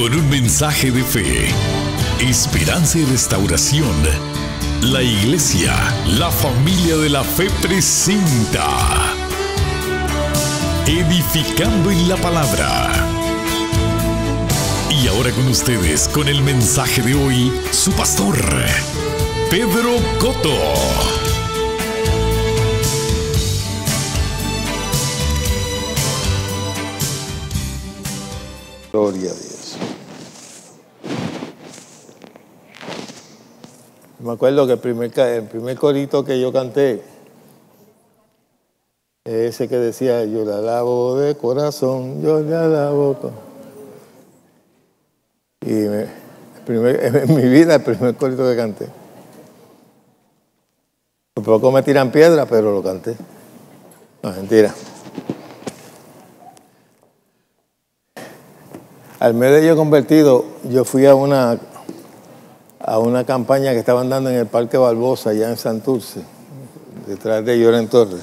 Con un mensaje de fe, esperanza y restauración, la Iglesia, la familia de la fe presenta Edificando en la Palabra. Y ahora con ustedes, con el mensaje de hoy, su pastor, Pedro Cotto. Gloria a Dios. Me acuerdo que el primer corito que yo canté, ese que decía, yo le alabo de corazón, yo le alabo. Y en mi vida, el primer corito que canté. Por poco me tiran piedra, pero lo canté. No, mentira. Al mes de yo convertido, yo fui a una campaña que estaban dando en el Parque Barbosa, allá en Santurce, detrás de Lloren Torres.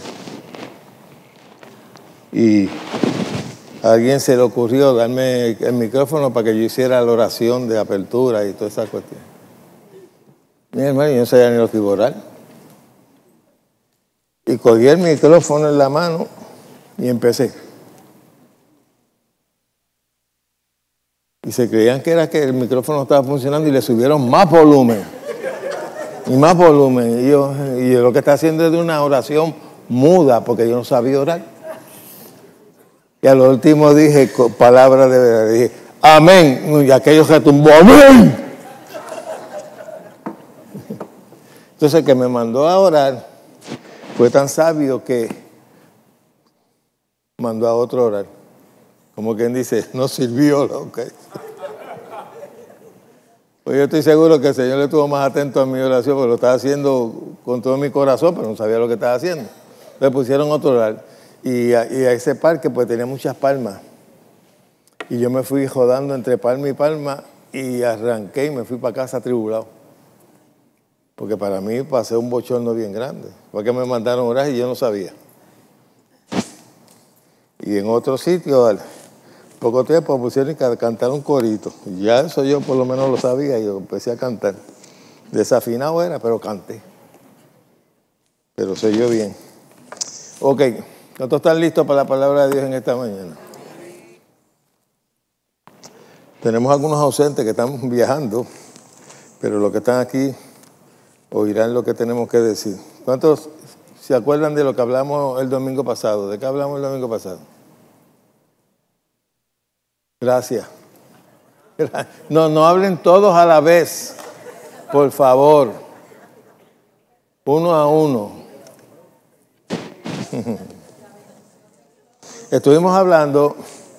Y a alguien se le ocurrió darme el micrófono para que yo hiciera la oración de apertura y toda esa cuestión. Mi hermano, yo no sabía ni lo que iba a orar. Y cogí el micrófono en la mano y empecé. Y se creían que era que el micrófono estaba funcionando y le subieron más volumen. Y más volumen. Y yo lo que está haciendo es de una oración muda, porque yo no sabía orar. Y a lo último dije palabras de verdad. Dije, amén. Y aquello se tumbó, amén. Entonces el que me mandó a orar fue tan sabio que mandó a otro a orar. Como quien dice, no sirvió lo que... Pues yo estoy seguro que el Señor le estuvo más atento a mi oración, porque lo estaba haciendo con todo mi corazón, pero no sabía lo que estaba haciendo. Le pusieron otro orar. Y a ese parque pues tenía muchas palmas. Y yo me fui rodando entre palma y palma y arranqué y me fui para casa atribulado. Porque para mí pasé un bochorno bien grande. Fue que me mandaron a orar y yo no sabía. Y en otro sitio, al poco tiempo me pusieron a cantar un corito. Y ya eso yo por lo menos lo sabía y yo empecé a cantar. Desafinado era, pero canté. Pero se oyó bien. Ok, ¿cuántos están listos para la palabra de Dios en esta mañana? Tenemos algunos ausentes que están viajando, pero los que están aquí oirán lo que tenemos que decir. ¿Cuántos se acuerdan de lo que hablamos el domingo pasado? ¿De qué hablamos el domingo pasado? Gracias. No hablen todos a la vez, por favor. Uno a uno. Estuvimos hablando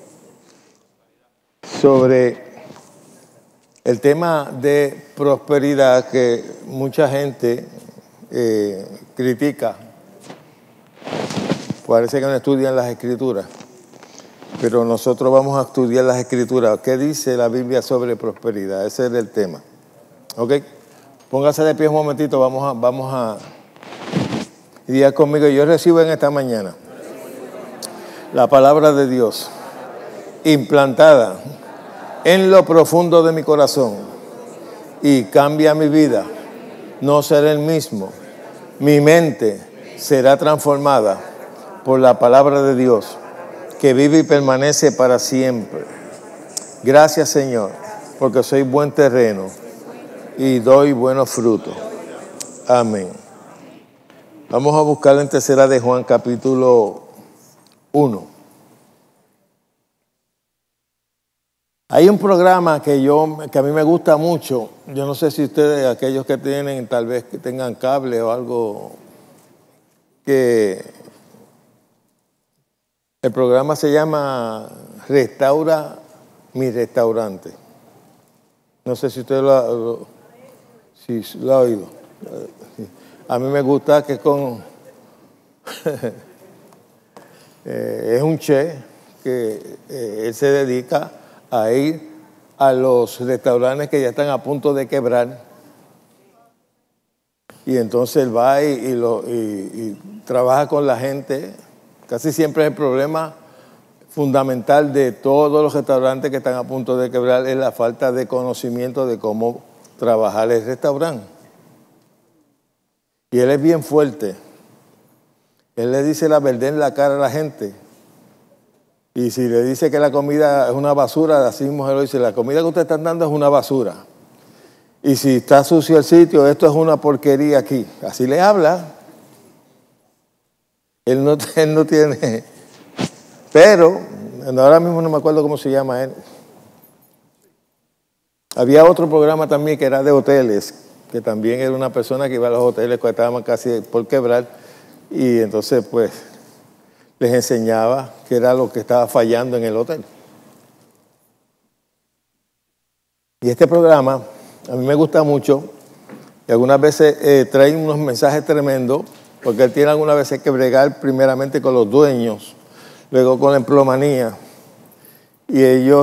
sobre el tema de prosperidad que mucha gente critica. Parece que no estudian las Escrituras. Pero nosotros vamos a estudiar las Escrituras. ¿Qué dice la Biblia sobre prosperidad? Ese es el tema. ¿Ok? Póngase de pie un momentito. Vamos a diga conmigo. Yo recibo en esta mañana la palabra de Dios implantada en lo profundo de mi corazón y cambia mi vida. No seré el mismo. Mi mente será transformada por la palabra de Dios, que vive y permanece para siempre. Gracias, Señor, porque soy buen terreno y doy buenos frutos. Amén. Vamos a buscar en Tercera de Juan, capítulo 1. Hay un programa que a mí me gusta mucho. Yo no sé si ustedes, aquellos que tienen, tal vez que tengan cable o algo, que el programa se llama Restaura mi Restaurante. No sé si usted lo ha oído. A mí me gusta que es un chef que él se dedica a ir a los restaurantes que ya están a punto de quebrar. Y entonces él va y trabaja con la gente. Casi siempre el problema fundamental de todos los restaurantes que están a punto de quebrar es la falta de conocimiento de cómo trabajar el restaurante. Y él es bien fuerte. Él le dice la verdad en la cara a la gente. Y si le dice que la comida es una basura, así mismo se lo dice, la comida que ustedes están dando es una basura. Y si está sucio el sitio, esto es una porquería aquí. Así le habla. Él no tiene... Pero, ahora mismo no me acuerdo cómo se llama él. Había otro programa también que era de hoteles, que también era una persona que iba a los hoteles que estaban casi por quebrar, y entonces pues les enseñaba qué era lo que estaba fallando en el hotel. Y este programa a mí me gusta mucho, y algunas veces trae unos mensajes tremendos, porque él tiene algunas veces que bregar primeramente con los dueños, luego con la empleomanía, y ellos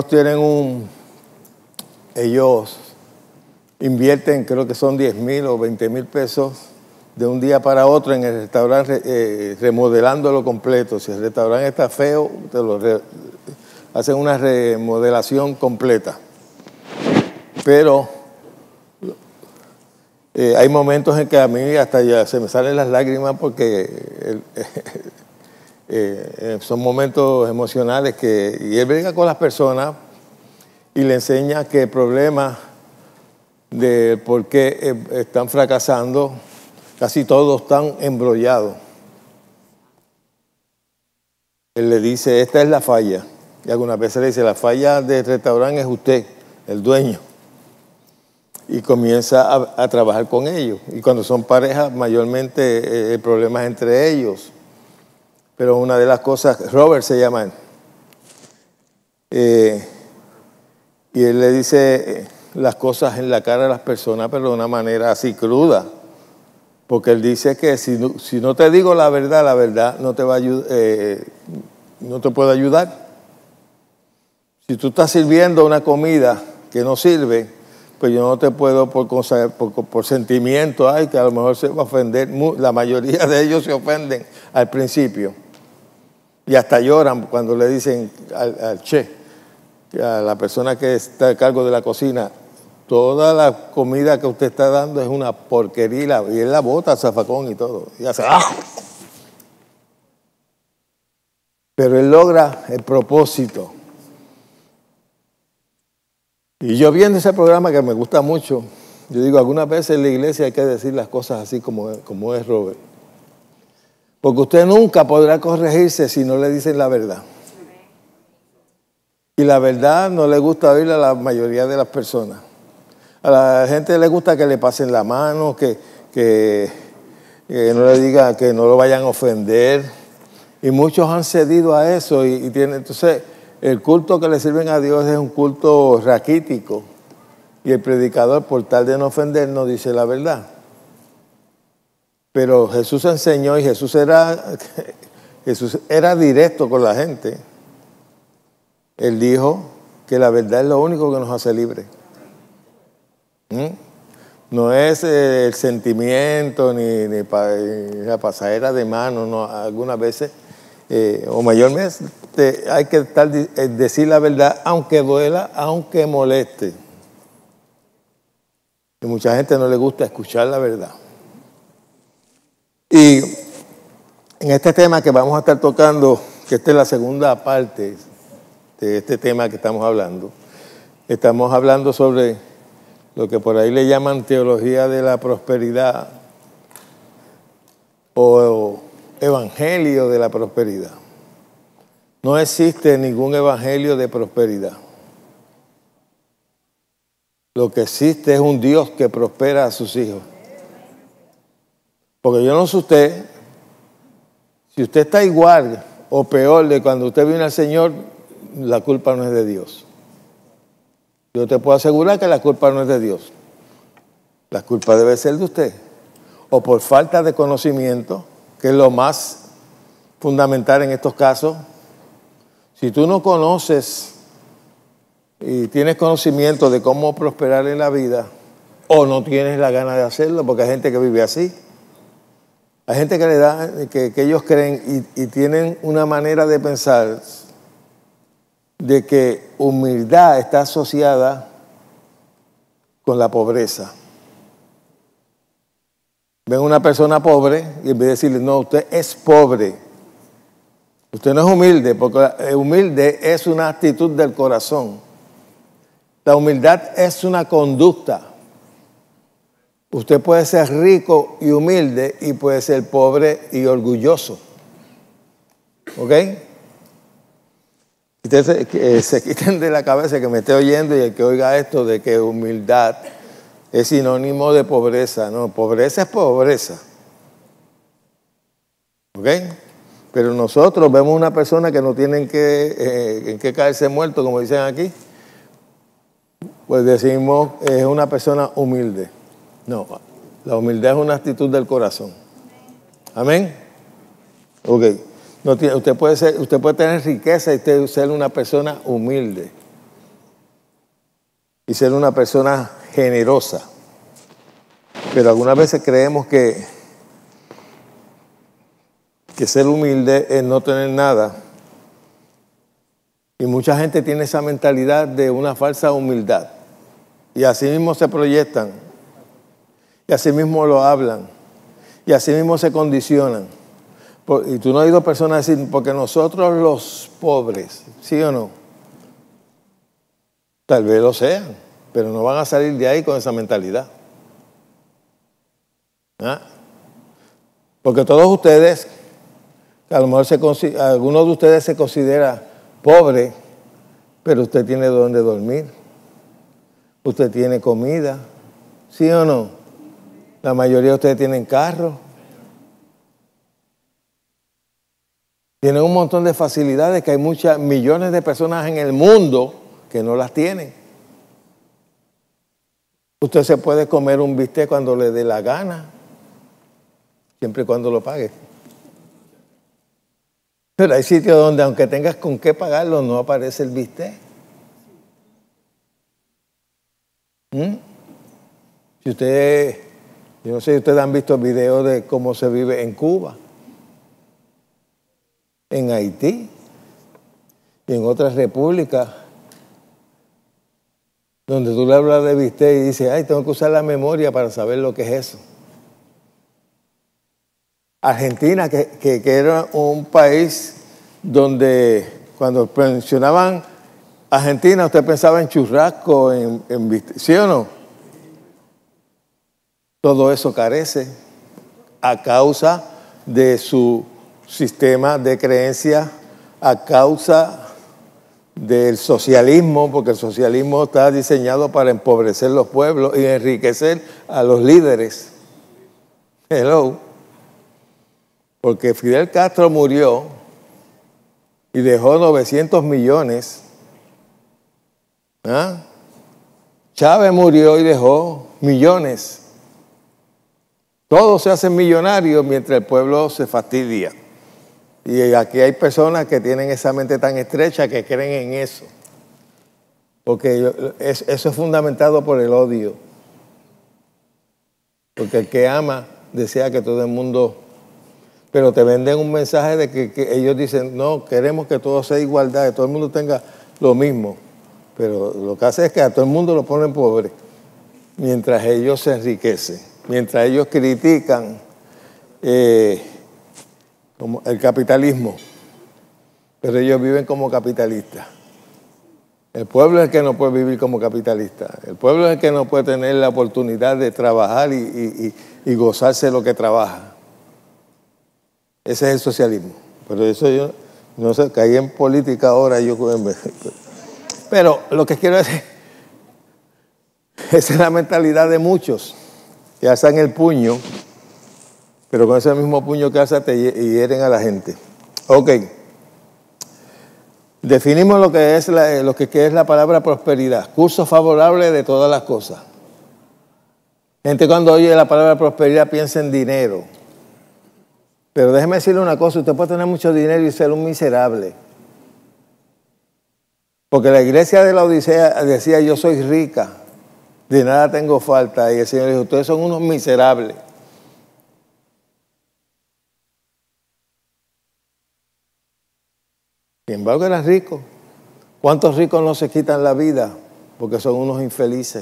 invierten, creo que son 10,000 o 20,000 pesos de un día para otro en el restaurante, remodelándolo completo. Si el restaurante está feo, hacen una remodelación completa. Pero hay momentos en que a mí hasta ya se me salen las lágrimas porque son momentos emocionales y él brega con las personas y le enseña que el problema de por qué están fracasando, casi todos están embrollados. Él le dice, esta es la falla. Y algunas veces le dice, la falla del restaurante es usted, el dueño. Y comienza a trabajar con ellos. Y cuando son parejas, mayormente el problema es entre ellos. Pero una de las cosas, Robert se llama él, y él le dice las cosas en la cara a las personas, pero de una manera así cruda. Porque él dice que si no te digo la verdad no te va a no te puedo ayudar. Si tú estás sirviendo una comida que no sirve, pues yo no te puedo por sentimiento, que a lo mejor se va a ofender. La mayoría de ellos se ofenden al principio. Y hasta lloran cuando le dicen al chef, a la persona que está a cargo de la cocina, toda la comida que usted está dando es una porquería, y él la bota al zafacón y todo. Y hace ¡ah! Pero él logra el propósito. Y yo viendo ese programa que me gusta mucho, yo digo, algunas veces en la iglesia hay que decir las cosas así como es Robert. Porque usted nunca podrá corregirse si no le dicen la verdad. Y la verdad no le gusta oírla a la mayoría de las personas. A la gente le gusta que le pasen la mano, que no le diga, que no lo vayan a ofender. Y muchos han cedido a eso y tienen, entonces el culto que le sirven a Dios es un culto raquítico. Y el predicador, por tal de no ofender, no dice la verdad. Pero Jesús enseñó y Jesús era directo con la gente. Él dijo que la verdad es lo único que nos hace libres. No es el sentimiento ni la pasadera de mano, no. Algunas veces, o mayormente, hay que decir la verdad, aunque duela, aunque moleste. Y mucha gente no le gusta escuchar la verdad. Y en este tema que vamos a estar tocando, que esta es la segunda parte de este tema que estamos hablando sobre lo que por ahí le llaman teología de la prosperidad o evangelio de la prosperidad. No existe ningún evangelio de prosperidad. Lo que existe es un Dios que prospera a sus hijos. Porque yo no sé usted, si usted está igual o peor de cuando usted viene al Señor, la culpa no es de Dios. Yo te puedo asegurar que la culpa no es de Dios. La culpa debe ser de usted. O por falta de conocimiento, que es lo más fundamental en estos casos. Si tú no conoces y tienes conocimiento de cómo prosperar en la vida, o no tienes la gana de hacerlo, porque hay gente que vive así. Hay gente que ellos creen y tienen una manera de pensar de que humildad está asociada con la pobreza. Ven una persona pobre y en vez de decirle, no, usted es pobre, usted no es humilde, porque humilde es una actitud del corazón. La humildad es una conducta. Usted puede ser rico y humilde y puede ser pobre y orgulloso. ¿Ok? Ustedes se quiten de la cabeza que me esté oyendo y el que oiga esto de que humildad es sinónimo de pobreza. No, pobreza es pobreza. ¿Ok? Pero nosotros vemos una persona que no tiene en qué caerse muerto, como dicen aquí, pues decimos es una persona humilde. No, la humildad es una actitud del corazón. Amén. Ok. Usted puede tener riqueza y usted ser una persona humilde y ser una persona generosa. Pero algunas veces creemos que ser humilde es no tener nada. Y mucha gente tiene esa mentalidad de una falsa humildad. Y así mismo se proyectan. Y así mismo lo hablan. Y así mismo se condicionan. Y tú no has oído personas decir, porque nosotros los pobres, ¿sí o no? Tal vez lo sean, pero no van a salir de ahí con esa mentalidad. ¿Ah? Porque todos ustedes, a lo mejor algunos de ustedes se considera pobre, pero usted tiene donde dormir. Usted tiene comida, ¿sí o no? La mayoría de ustedes tienen carro. Tienen un montón de facilidades que hay millones de personas en el mundo que no las tienen. Usted se puede comer un bistec cuando le dé la gana, siempre y cuando lo pague. Pero hay sitios donde aunque tengas con qué pagarlo, no aparece el bistec. Si yo no sé si ustedes han visto videos de cómo se vive en Cuba, en Haití y en otras repúblicas donde tú le hablas de bistec y dices, ay, tengo que usar la memoria para saber lo que es eso. Argentina, que era un país donde cuando mencionaban Argentina, usted pensaba en churrasco, en bistec, ¿sí o no? Todo eso carece a causa de su sistema de creencias, a causa del socialismo, porque el socialismo está diseñado para empobrecer los pueblos y enriquecer a los líderes. Hello. Porque Fidel Castro murió y dejó 900 millones. ¿Ah? Chávez murió y dejó millones. Todos se hacen millonarios mientras el pueblo se fastidia. Y aquí hay personas que tienen esa mente tan estrecha que creen en eso. Porque eso es fundamentado por el odio. Porque el que ama desea que todo el mundo... Pero te venden un mensaje de que ellos dicen, no, queremos que todo sea igualdad, que todo el mundo tenga lo mismo. Pero lo que hace es que a todo el mundo lo ponen pobre, mientras ellos se enriquecen, mientras ellos critican como el capitalismo, pero ellos viven como capitalistas. El pueblo es el que no puede vivir como capitalista. El pueblo es el que no puede tener la oportunidad de trabajar y gozarse lo que trabaja. Ese es el socialismo. Pero eso yo no sé, caí en política ahora. Pero lo que quiero decir, esa es la mentalidad de muchos que alzan el puño, pero con ese mismo puño que alzan te hieren a la gente. Ok. Definimos lo que es la palabra prosperidad. Curso favorable de todas las cosas. Gente cuando oye la palabra prosperidad piensa en dinero. Pero déjeme decirle una cosa, usted puede tener mucho dinero y ser un miserable. Porque la iglesia de la Odisea decía, yo soy rica, de nada tengo falta. Y el Señor dijo, ustedes son unos miserables. Sin embargo, eran ricos. ¿Cuántos ricos no se quitan la vida porque son unos infelices?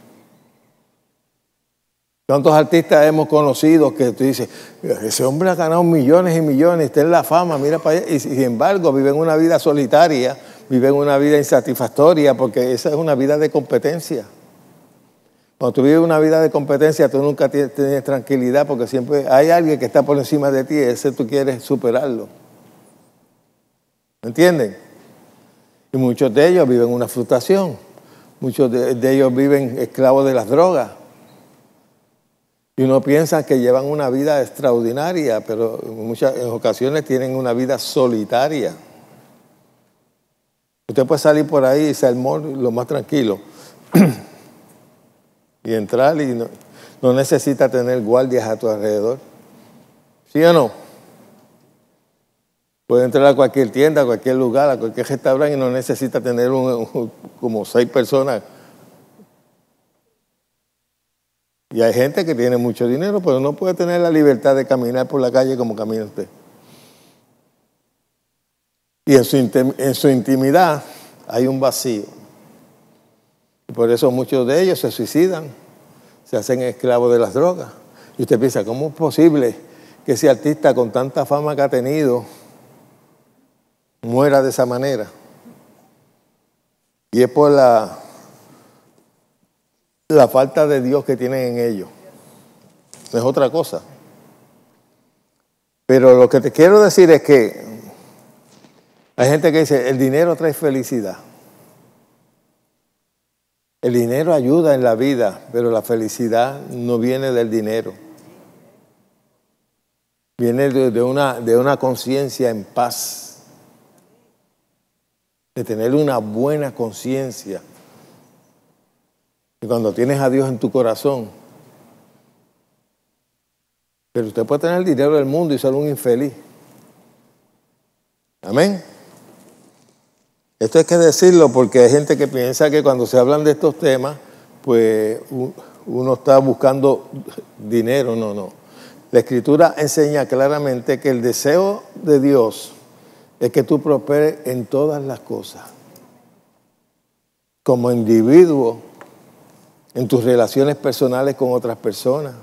¿Cuántos artistas hemos conocido que tú dices, ese hombre ha ganado millones y millones, está en la fama, mira para allá, y sin embargo viven una vida solitaria, viven una vida insatisfactoria, porque esa es una vida de competencia. Cuando tú vives una vida de competencia, tú nunca tienes tranquilidad, porque siempre hay alguien que está por encima de ti y ese tú quieres superarlo. ¿Me entienden? Y muchos de ellos viven una frustración, muchos de ellos viven esclavos de las drogas. Y uno piensa que llevan una vida extraordinaria, pero en ocasiones tienen una vida solitaria. Usted puede salir por ahí y ser lo más tranquilo y entrar y no necesita tener guardias a tu alrededor. ¿Sí o no? Puede entrar a cualquier tienda, a cualquier lugar, a cualquier restaurante y no necesita tener como 6 personas. Y hay gente que tiene mucho dinero, pero no puede tener la libertad de caminar por la calle como camina usted. Y en su intimidad hay un vacío. Y por eso muchos de ellos se suicidan, se hacen esclavos de las drogas. Y usted piensa, ¿cómo es posible que ese artista con tanta fama que ha tenido muera de esa manera? Y es por la falta de Dios que tienen en ellos. No es otra cosa. Pero lo que te quiero decir es que hay gente que dice, el dinero trae felicidad. El dinero ayuda en la vida, pero la felicidad no viene del dinero. Viene de una conciencia en paz. De tener una buena conciencia. Y cuando tienes a Dios en tu corazón, pero usted puede tener el dinero del mundo y ser un infeliz. Amén. Esto hay que decirlo porque hay gente que piensa que cuando se hablan de estos temas, pues uno está buscando dinero. No. La Escritura enseña claramente que el deseo de Dios es que tú prosperes en todas las cosas. Como individuo, en tus relaciones personales con otras personas.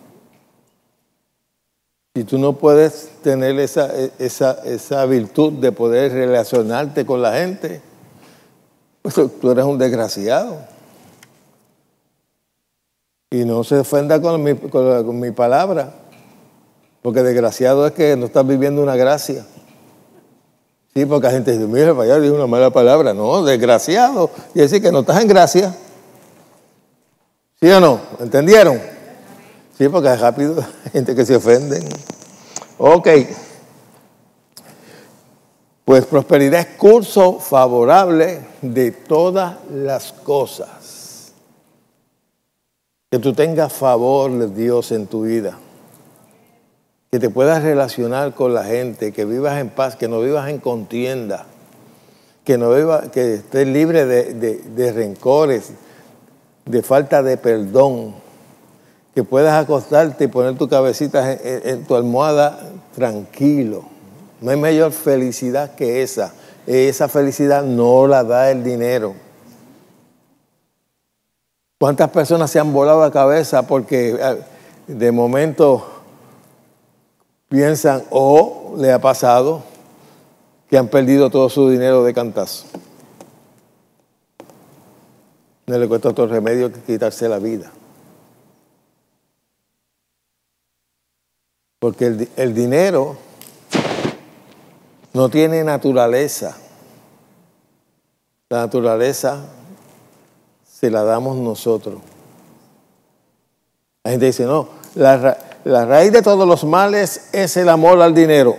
Si tú no puedes tener esa virtud de poder relacionarte con la gente, pues tú eres un desgraciado. Y no se ofenda con mi palabra, porque desgraciado es que no estás viviendo una gracia. Sí, porque la gente dice, mira, para allá dijo una mala palabra. No, desgraciado. Y decir que no estás en gracia. ¿Sí o no? ¿Entendieron? Sí, porque es rápido, hay gente que se ofenden. Ok. Pues prosperidad es curso favorable de todas las cosas. Que tú tengas favor de Dios en tu vida. Que te puedas relacionar con la gente, que vivas en paz, que no vivas en contienda. Que estés libre de rencores, de falta de perdón, que puedas acostarte y poner tu cabecita en tu almohada tranquilo. No hay mayor felicidad que esa. Esa felicidad no la da el dinero. ¿Cuántas personas se han volado la cabeza porque de momento piensan o le ha pasado que han perdido todo su dinero de cantazo? No le cuesta otro remedio que quitarse la vida. Porque el dinero no tiene naturaleza. La naturaleza se la damos nosotros. La gente dice, no, la raíz de todos los males es el amor al dinero.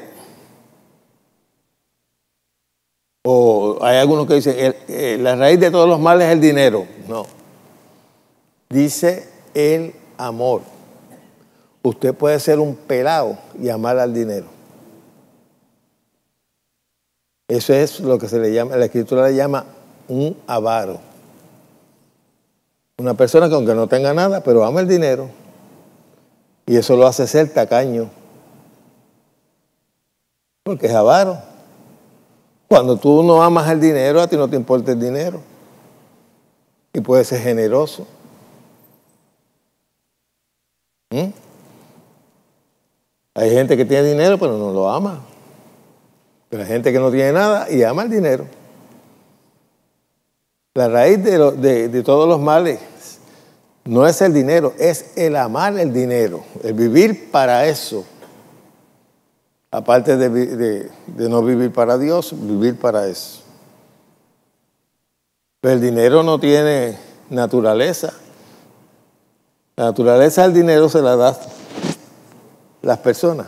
O hay algunos que dicen, la raíz de todos los males es el dinero. No. Dice el amor. Usted puede ser un pelao y amar al dinero. Eso es lo que se le llama, la Escritura le llama un avaro. Una persona que aunque no tenga nada, pero ama el dinero. Y eso lo hace ser tacaño. Porque es avaro. Cuando tú no amas el dinero, a ti no te importa el dinero. Y puedes ser generoso. Hay gente que tiene dinero, pero no lo ama. Pero hay gente que no tiene nada y ama el dinero. La raíz de todos los males no es el dinero, es el amar el dinero, el vivir para eso. Aparte de no vivir para Dios, vivir para eso. Pero el dinero no tiene naturaleza. La naturaleza del dinero se la da las personas.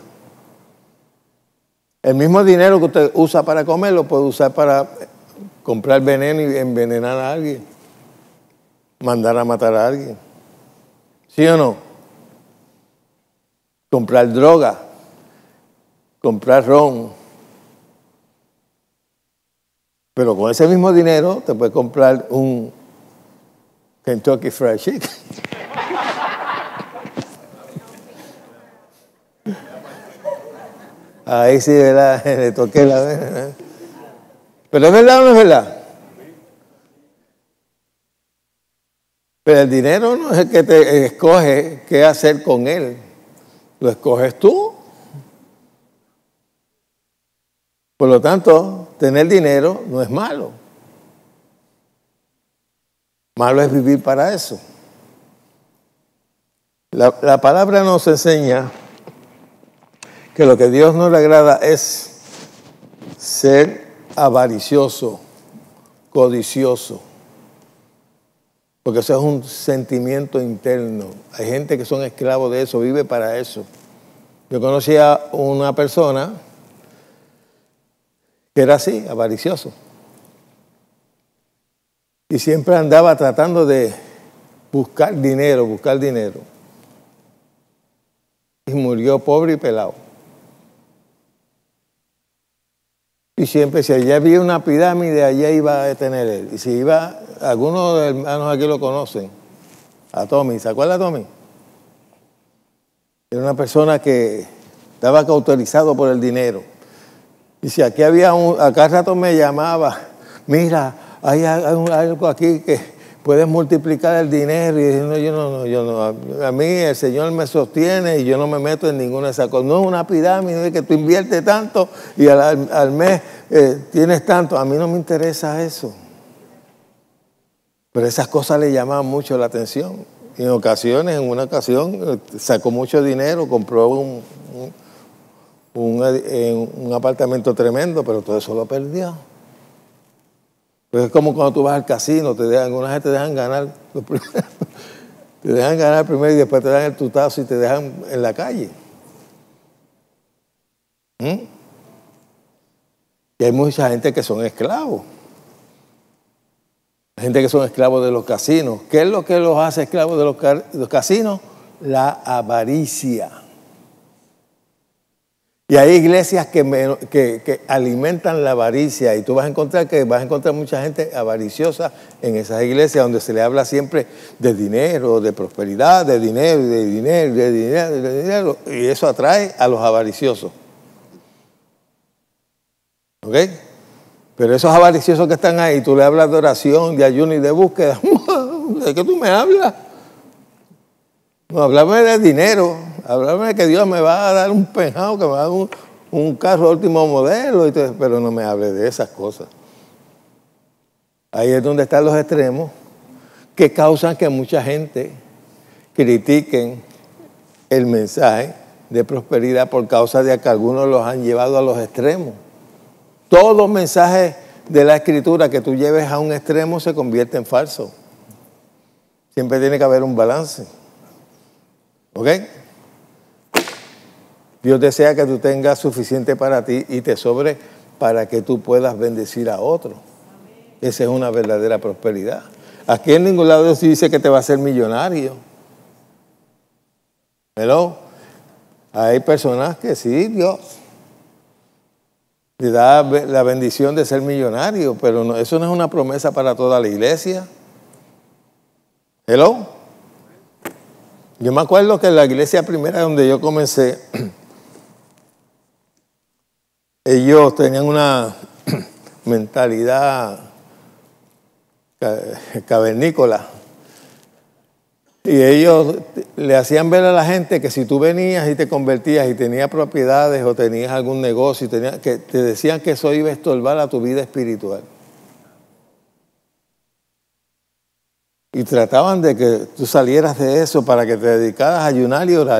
El mismo dinero que usted usa para comer lo puede usar para comprar veneno y envenenar a alguien, mandar a matar a alguien. ¿Sí o no? Comprar droga, comprar ron. Pero con ese mismo dinero te puedes comprar un Kentucky Fried Chicken. Ahí sí, ¿verdad? Le toqué la vena. ¿Pero es verdad o no es verdad? Pero el dinero no es el que te escoge qué hacer con él. Lo escoges tú. Por lo tanto, tener dinero no es malo. Malo es vivir para eso. La palabra nos enseña que lo que Dios no le agrada es ser avaricioso, codicioso, porque eso es un sentimiento interno. Hay gente que son esclavos de eso, vive para eso. Yo conocí a una persona que era así, avaricioso, y siempre andaba tratando de buscar dinero, y murió pobre y pelado. Y siempre, si allá había una pirámide, allá iba a tener él. Y si iba, algunos hermanos aquí lo conocen, a Tommy. ¿Se acuerda de Tommy? Era una persona que estaba cauterizado por el dinero. Y si aquí había acá rato me llamaba, mira, hay algo aquí que puedes multiplicar el dinero. Y yo no. A mí el Señor me sostiene y yo no me meto en ninguna de esas cosas. No es una pirámide que tú inviertes tanto y al mes tienes tanto. A mí no me interesa eso. Pero esas cosas le llamaban mucho la atención. Y en una ocasión, sacó mucho dinero, compró un apartamento tremendo, pero todo eso lo perdió. Pues es como cuando tú vas al casino, algunas veces te dejan ganar te dejan ganar primero y después te dan el tutazo y te dejan en la calle. Y hay mucha gente que son esclavos. Hay gente que son esclavos de los casinos. ¿Qué es lo que los hace esclavos de los casinos? La avaricia. Y hay iglesias que alimentan la avaricia y tú vas a encontrar mucha gente avariciosa en esas iglesias donde se le habla siempre de dinero, de prosperidad, de dinero, y eso atrae a los avariciosos. ¿Ok? Pero esos avariciosos que están ahí, tú le hablas de oración, de ayuno y de búsqueda. ¿De qué tú me hablas? No, háblame de dinero, háblame de que Dios me va a dar un penthouse, que me va a dar un carro último modelo, pero no me hable de esas cosas. Ahí es donde están los extremos que causan que mucha gente critiquen el mensaje de prosperidad por causa de que algunos los han llevado a los extremos. Todo mensaje de la Escritura que tú lleves a un extremo se convierte en falso. Siempre tiene que haber un balance. ¿Ok? Dios desea que tú tengas suficiente para ti y te sobre para que tú puedas bendecir a otros. Esa es una verdadera prosperidad. Aquí en ningún lado Dios dice que te va a hacer millonario. Pero hay personas que sí, Dios le da la bendición de ser millonario, pero no, eso no es una promesa para toda la iglesia. ¿Hello? Yo me acuerdo que en la iglesia primera donde yo comencé, ellos tenían mentalidad cavernícola. Y ellos le hacían ver a la gente que si tú venías y te convertías y tenías propiedades o tenías algún negocio, que te decían que eso iba a estorbar a tu vida espiritual. Y trataban de que tú salieras de eso para que te dedicaras a ayunar y orar.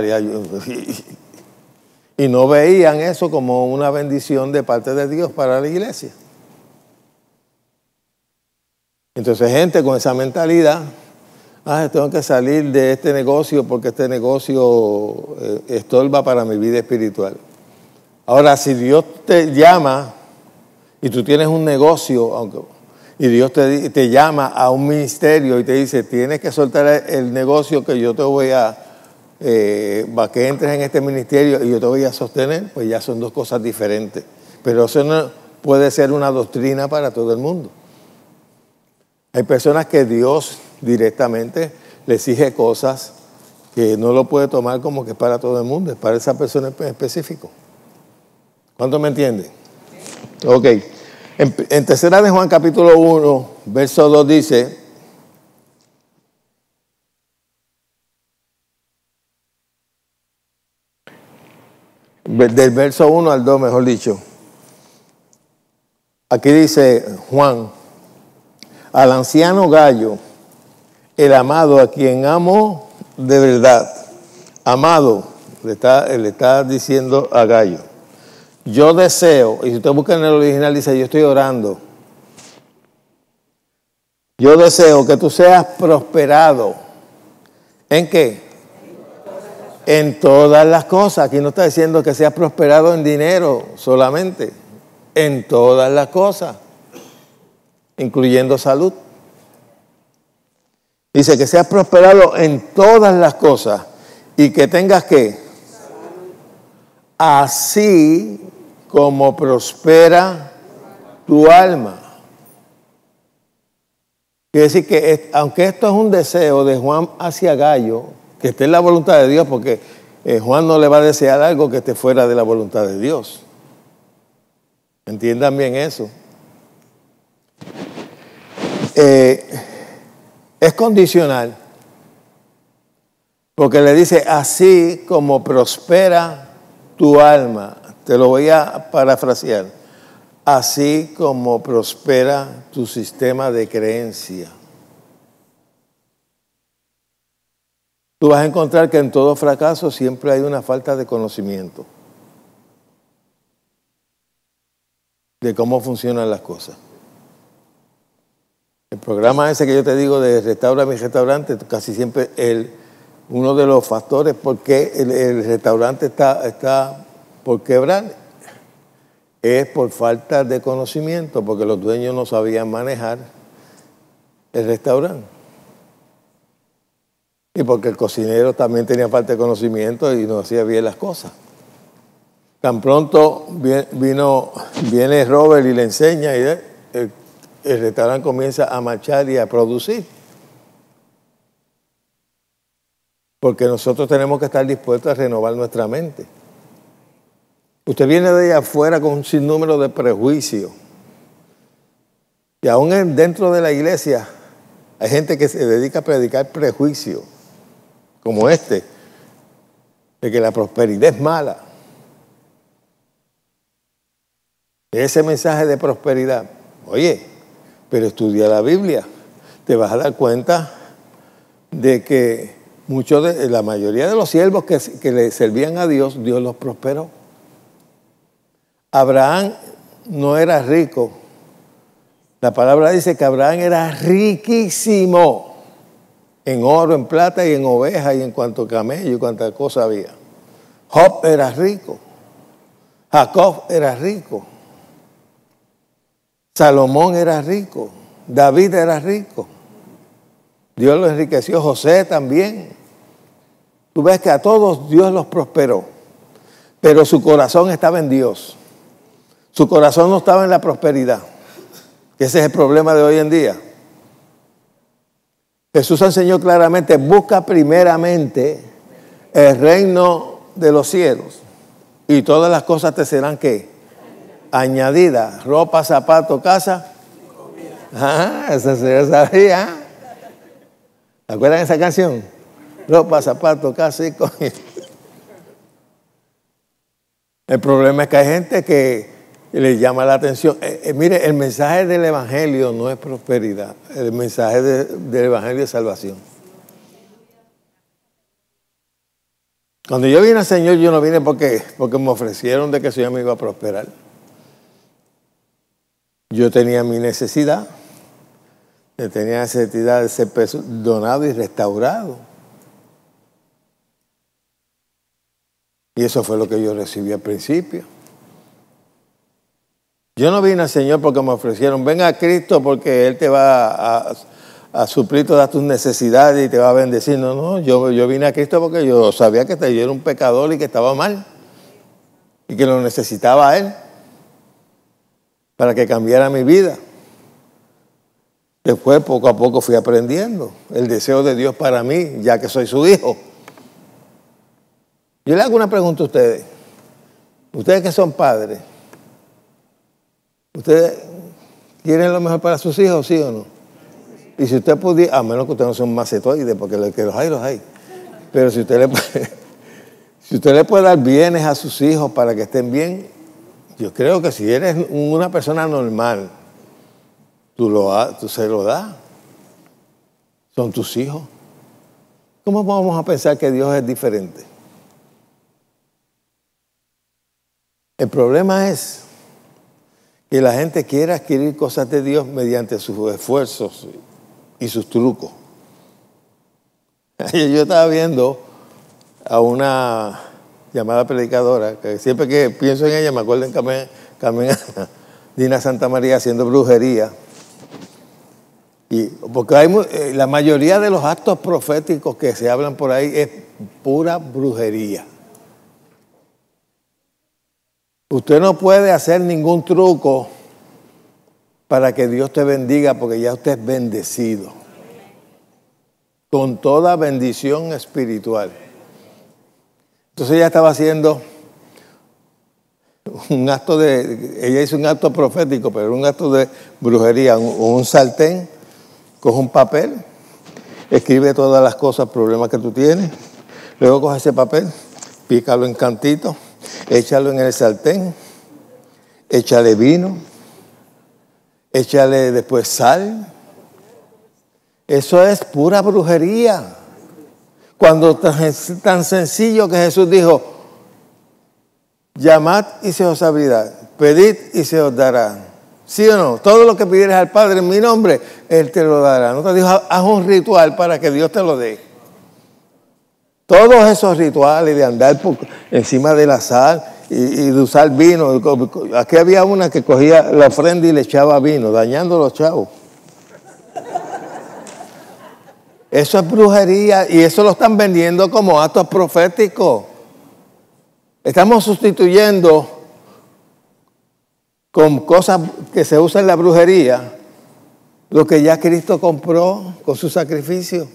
Y no veían eso como una bendición de parte de Dios para la iglesia. Entonces gente con esa mentalidad, tengo que salir de este negocio porque este negocio estorba para mi vida espiritual. Ahora, si Dios te llama y tú tienes un negocio, y Dios te llama a un ministerio y te dice, tienes que soltar el negocio que yo te voy para que entres en este ministerio y yo te voy a sostener, pues ya son dos cosas diferentes. Pero eso no puede ser una doctrina para todo el mundo. Hay personas que Dios directamente le exige cosas que no lo puede tomar como que es para todo el mundo, es para esa persona en específico. ¿Cuánto me entienden? Ok. En Tercera de Juan capítulo 1, verso 2 dice, del verso 1 al 2, mejor dicho. Aquí dice Juan, al anciano Gallo, el amado a quien amo de verdad. Amado, le está diciendo a Gallo. Yo deseo, y si usted busca en el original dice, yo estoy orando. Yo deseo que tú seas prosperado. ¿En qué? En todas las cosas. Aquí no está diciendo que seas prosperado en dinero solamente. En todas las cosas, incluyendo salud. Dice que seas prosperado en todas las cosas y que tengas que, así como prospera tu alma. Quiere decir que aunque esto es un deseo de Juan hacia Gallo, que esté en la voluntad de Dios, porque Juan no le va a desear algo que esté fuera de la voluntad de Dios. Entiendan bien eso. Es condicional, porque le dice, así como prospera tu alma. Te lo voy a parafrasear. Así como prospera tu sistema de creencia. Tú vas a encontrar que en todo fracaso siempre hay una falta de conocimiento de cómo funcionan las cosas. El programa ese que yo te digo de Restaura mi restaurante, casi siempre uno de los factores por qué el restaurante está por quebrar es por falta de conocimiento, porque los dueños no sabían manejar el restaurante. Y porque el cocinero también tenía falta de conocimiento y no hacía bien las cosas. Tan pronto viene Robert y le enseña y el restaurante comienza a marchar y a producir. Porque nosotros tenemos que estar dispuestos a renovar nuestra mente. Usted viene de allá afuera con un sinnúmero de prejuicios. Y aún dentro de la iglesia hay gente que se dedica a predicar prejuicios, como de que la prosperidad es mala. Ese mensaje de prosperidad, oye, pero estudia la Biblia, te vas a dar cuenta de que la mayoría de los siervos que le servían a Dios, Dios los prosperó. Abraham no era rico. La palabra dice que Abraham era riquísimo en oro, en plata y en ovejas y en cuanto camello y cuánta cosa había. Job era rico. Jacob era rico. Salomón era rico. David era rico. Dios lo enriqueció. José también. Tú ves que a todos Dios los prosperó. Pero su corazón estaba en Dios. Su corazón no estaba en la prosperidad. Ese es el problema de hoy en día. Jesús enseñó claramente, busca primeramente el reino de los cielos y todas las cosas te serán ¿qué? añadida, ropa, zapato, casa. Eso se lo sabía. ¿Se acuerdan de esa canción? Ropa, zapato, casa y comida. El problema es que hay gente que le llama la atención. Mire, el mensaje del Evangelio no es prosperidad. El mensaje del Evangelio es salvación. Cuando yo vine al Señor, yo no vine porque me ofrecieron de que el Señor me iba a prosperar. Yo tenía mi necesidad. Yo tenía necesidad de ser perdonado y restaurado. Y eso fue lo que yo recibí al principio. Yo no vine al Señor porque me ofrecieron, ven a Cristo porque Él te va a suplir todas tus necesidades y te va a bendecir. No, yo vine a Cristo porque yo sabía que yo era un pecador y que estaba mal. Y que lo necesitaba a Él para que cambiara mi vida. Después, poco a poco, fui aprendiendo el deseo de Dios para mí, ya que soy su hijo. Yo le hago una pregunta a ustedes. Ustedes que son padres, ¿ustedes quieren lo mejor para sus hijos, sí o no? Y si usted pudiera, a menos que ustedes no son macetoides, porque los que los hay. Pero si usted le puede dar bienes a sus hijos para que estén bien, yo creo que si eres una persona normal, tú se lo das. Son tus hijos. ¿Cómo vamos a pensar que Dios es diferente? El problema es que la gente quiere adquirir cosas de Dios mediante sus esfuerzos y sus trucos. Yo estaba viendo a una llamada predicadora, que siempre que pienso en ella me acuerdo en Carmen Dina Santa María haciendo brujería. Porque la mayoría de los actos proféticos que se hablan por ahí es pura brujería. Usted no puede hacer ningún truco para que Dios te bendiga porque ya usted es bendecido. Con toda bendición espiritual. Entonces ella estaba haciendo ella hizo un acto profético, pero era un acto de brujería. Un sartén, coge un papel, escribe todas las cosas, problemas que tú tienes. Luego coge ese papel, pícalo en cantitos. Échalo en el sartén, échale vino, échale después sal. Eso es pura brujería. Cuando es tan sencillo que Jesús dijo, llamad y se os abrirá, pedid y se os dará. ¿Sí o no? Todo lo que pidieres al Padre en mi nombre, Él te lo dará. No te dijo, haz un ritual para que Dios te lo dé. Todos esos rituales de andar encima de la sal y de usar vino. Aquí había una que cogía la ofrenda y le echaba vino, dañando a los chavos. Eso es brujería y eso lo están vendiendo como actos proféticos. Estamos sustituyendo con cosas que se usan en la brujería lo que ya Cristo compró con su sacrificio.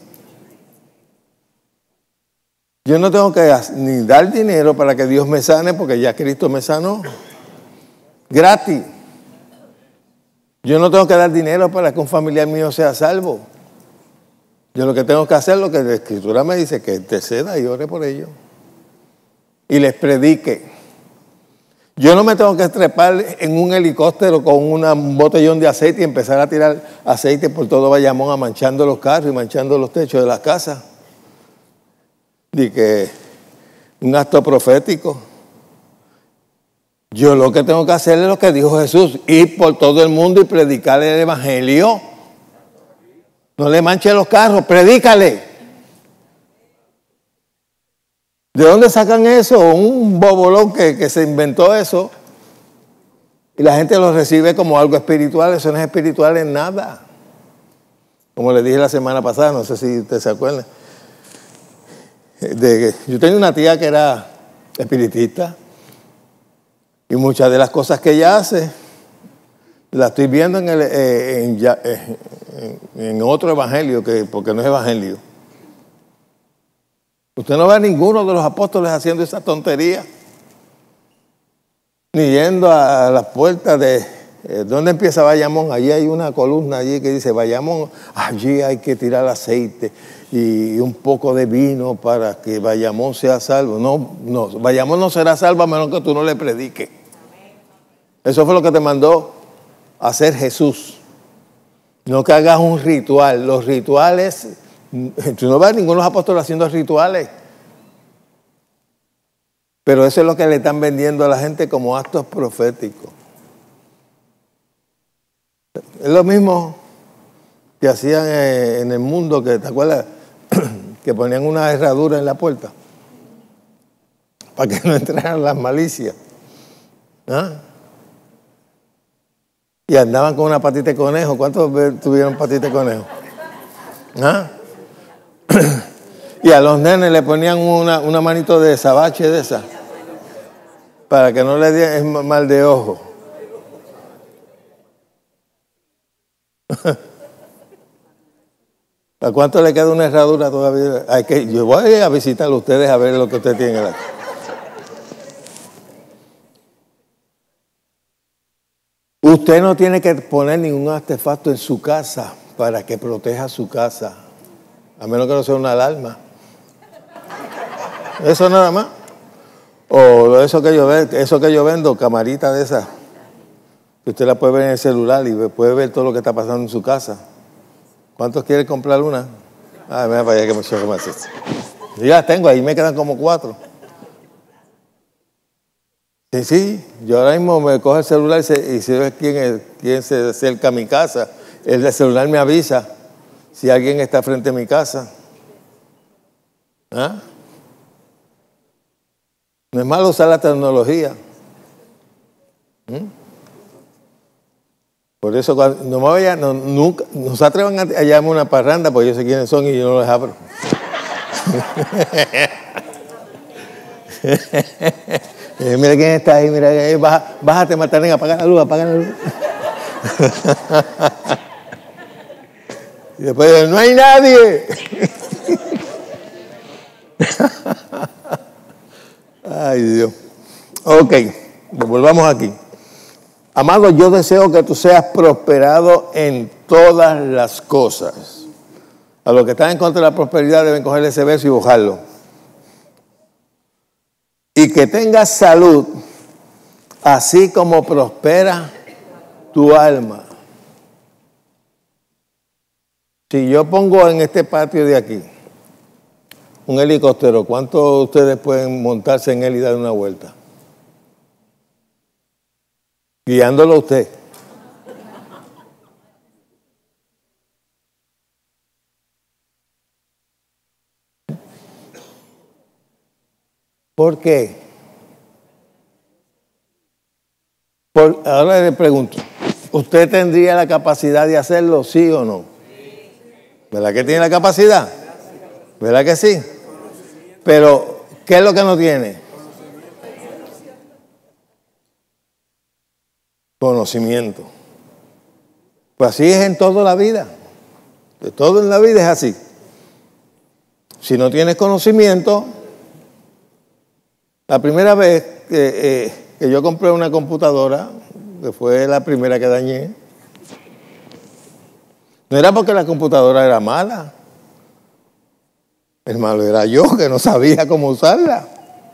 Yo no tengo que ni dar dinero para que Dios me sane porque ya Cristo me sanó. Gratis. Yo no tengo que dar dinero para que un familiar mío sea salvo. Yo lo que tengo que hacer es lo que la Escritura me dice, que interceda y ore por ellos. Y les predique. Yo no me tengo que trepar en un helicóptero con un botellón de aceite y empezar a tirar aceite por todo Bayamón, manchando los carros y manchando los techos de las casas. De que un acto profético. Yo lo que tengo que hacer es lo que dijo Jesús, ir por todo el mundo y predicarle el Evangelio. No le manche los carros, predícale. ¿De dónde sacan eso? Un bobolón que se inventó eso y la gente lo recibe como algo espiritual. Eso no es espiritual en nada. Como le dije la semana pasada, no sé si usted se acuerda. Yo tenía una tía que era espiritista y muchas de las cosas que ella hace las estoy viendo en otro evangelio, porque no es evangelio. Usted no ve a ninguno de los apóstoles haciendo esa tontería. ni yendo a las puertas de... ¿Dónde empieza Bayamón? Allí hay una columna allí que dice Bayamón, allí hay que tirar aceite y un poco de vino para que Bayamón sea salvo. No, Bayamón no será salvo a menos que tú no le prediques. Eso fue lo que te mandó a hacer Jesús. No que hagas un ritual. Los rituales, tú no ves a ninguno de los apóstoles haciendo rituales. Pero eso es lo que le están vendiendo a la gente como actos proféticos. Es lo mismo que hacían en el mundo, que te acuerdas, que ponían una herradura en la puerta para que no entraran las malicias. ¿Ah? Y andaban con una patita de conejo. ¿Cuántos tuvieron patita de conejo? ¿Ah? Y a los nenes le ponían una manito de sabache de esa para que no le dieran mal de ojo. ¿A cuánto le queda una herradura todavía? Yo voy a visitar a ustedes a ver lo que ustedes tienen aquí. Usted no tiene que poner ningún artefacto en su casa para que proteja su casa, a menos que no sea una alarma. Eso nada más. O eso que yo vendo, camarita de esas, que usted la puede ver en el celular y puede ver todo lo que está pasando en su casa. ¿Cuántos quieren comprar una? Ah, mira para allá que me choque más esto. Yo ya tengo, ahí me quedan como 4. Sí, yo ahora mismo me cojo el celular y si ves quién se acerca a mi casa, el del celular me avisa si alguien está frente a mi casa. ¿Ah? No es malo usar la tecnología. Por eso nunca no se atrevan a llamarme una parranda, porque yo sé quiénes son y yo no les abro. Mira quién está ahí, mira ahí, bájate, Matarén, apaga la luz. Y después no hay nadie. Ay, Dios. Ok, volvamos aquí. Amado, yo deseo que tú seas prosperado en todas las cosas. A los que están en contra de la prosperidad deben coger ese verso y bajarlo. Y que tengas salud, así como prospera tu alma. Si yo pongo en este patio de aquí un helicóptero, ¿cuántos de ustedes pueden montarse en él y dar una vuelta? Guiándolo a usted. ¿Por qué? Ahora le pregunto, ¿usted tendría la capacidad de hacerlo, sí o no? ¿Verdad que tiene la capacidad? ¿Verdad que sí? Pero, ¿qué es lo que no tiene? Conocimiento. Pues así es en toda la vida. De todo en la vida es así. Si no tienes conocimiento, la primera vez que yo compré una computadora, que fue la primera que dañé, no era porque la computadora era mala. El malo era yo, que no sabía cómo usarla.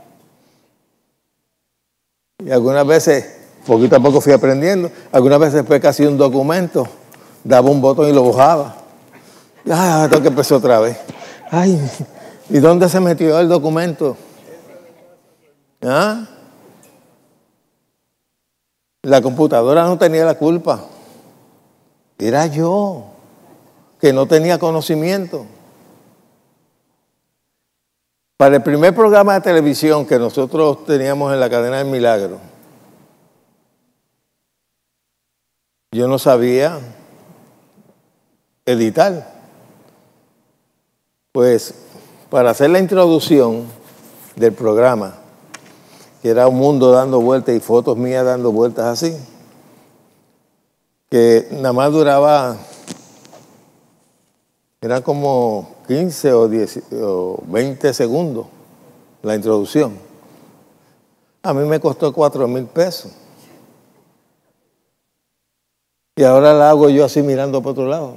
Y algunas veces, poquito a poco fui aprendiendo, algunas veces después que hacía un documento, daba un botón y lo bajaba. Y tengo que empezar otra vez. Ay, ¿y dónde se metió el documento? ¿Ah? La computadora no tenía la culpa. Era yo, que no tenía conocimiento. Para el primer programa de televisión que nosotros teníamos en la cadena del Milagro, yo no sabía editar. Pues para hacer la introducción del programa, que era un mundo dando vueltas y fotos mías dando vueltas así, que nada más duraba, era como 15 o 20 segundos la introducción. A mí me costó 4,000 pesos. Y ahora la hago yo así mirando para otro lado.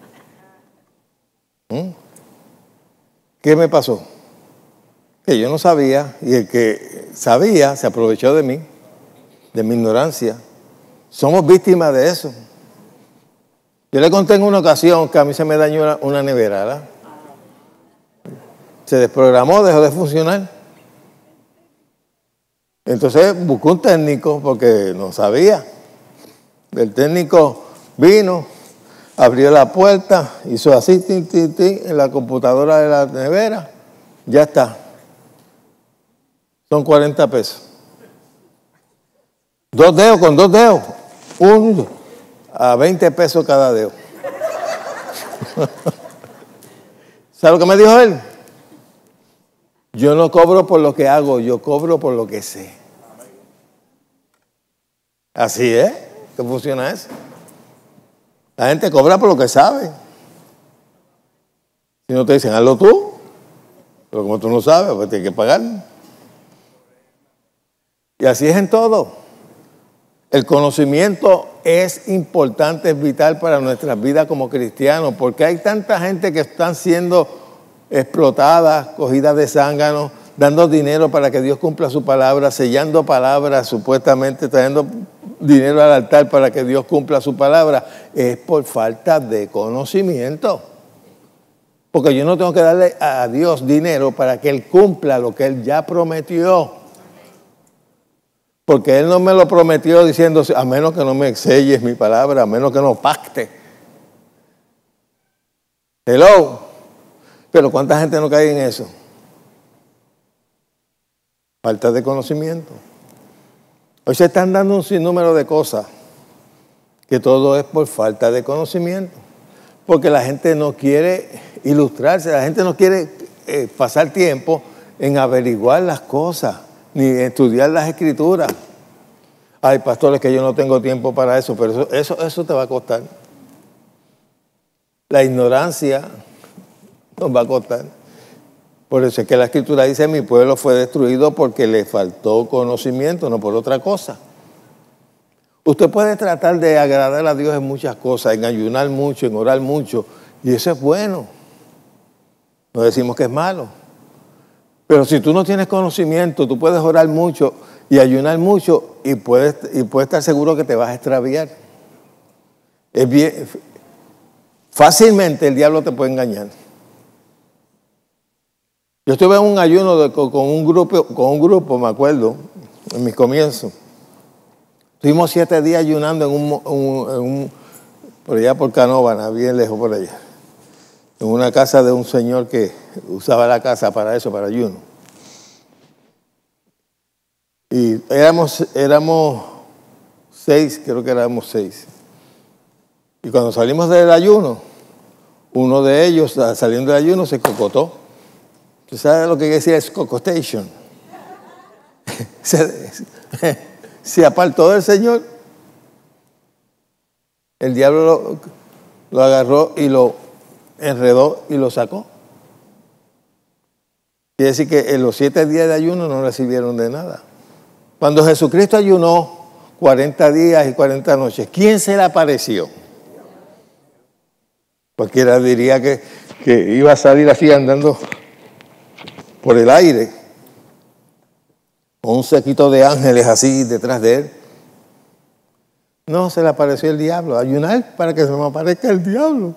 ¿Qué me pasó? Que yo no sabía, y el que sabía se aprovechó de mí, de mi ignorancia. Somos víctimas de eso. Yo le conté en una ocasión que a mí se me dañó una nevera, ¿verdad? Se desprogramó, dejó de funcionar. Entonces buscó un técnico porque no sabía. El técnico vino, abrió la puerta, hizo así, tin, tin, tin, en la computadora de la nevera. Ya está. Son 40 pesos. 2 dedos con 2 dedos. A 20 pesos cada dedo. ¿Sabe lo que me dijo él? Yo no cobro por lo que hago, yo cobro por lo que sé. Así es, que funciona eso. La gente cobra por lo que sabe. Si no te dicen, hazlo tú, pero como tú no sabes, pues tienes que pagar. Y así es en todo. El conocimiento es importante, es vital para nuestras vidas como cristianos, porque hay tanta gente que están siendo explotadas, cogidas de zángano, dando dinero para que Dios cumpla su palabra, sellando palabras, supuestamente trayendo dinero al altar para que Dios cumpla su palabra. Es por falta de conocimiento. Porque yo no tengo que darle a Dios dinero para que Él cumpla lo que Él ya prometió. Porque Él no me lo prometió diciendo, a menos que no me selles mi palabra, a menos que no pacte. Hello. Pero ¿cuánta gente no cae en eso? Falta de conocimiento. Hoy se están dando un sinnúmero de cosas que todo es por falta de conocimiento. Porque la gente no quiere ilustrarse, la gente no quiere pasar tiempo en averiguar las cosas, ni estudiar las escrituras. Ay, pastores, que yo no tengo tiempo para eso, pero eso te va a costar. La ignorancia nos va a costar. Por eso es que la escritura dice, mi pueblo fue destruido porque le faltó conocimiento, no por otra cosa. Usted puede tratar de agradar a Dios en muchas cosas, en ayunar mucho, en orar mucho, y eso es bueno. No decimos que es malo. Pero si tú no tienes conocimiento, tú puedes orar mucho y ayunar mucho y puedes estar seguro que te vas a extraviar. Es bien, fácilmente el diablo te puede engañar. Yo estuve en un ayuno con un grupo, me acuerdo, en mis comienzos. Estuvimos 7 días ayunando por allá por Canóvana, bien lejos por allá. En una casa de un señor que usaba la casa para eso, para ayuno. Y éramos 6, creo que éramos 6. Y cuando salimos del ayuno, uno de ellos, saliendo del ayuno, se cocotó. ¿Tú sabes lo que decía es cocotation? Se apartó del Señor. El diablo lo agarró y lo enredó y lo sacó. Quiere decir que en los 7 días de ayuno no recibieron de nada. Cuando Jesucristo ayunó 40 días y 40 noches, ¿quién se le apareció? Cualquiera diría que iba a salir así andando por el aire, con un séquito de ángeles así detrás de él. No, se le apareció el diablo. Ayunar para que se me aparezca el diablo.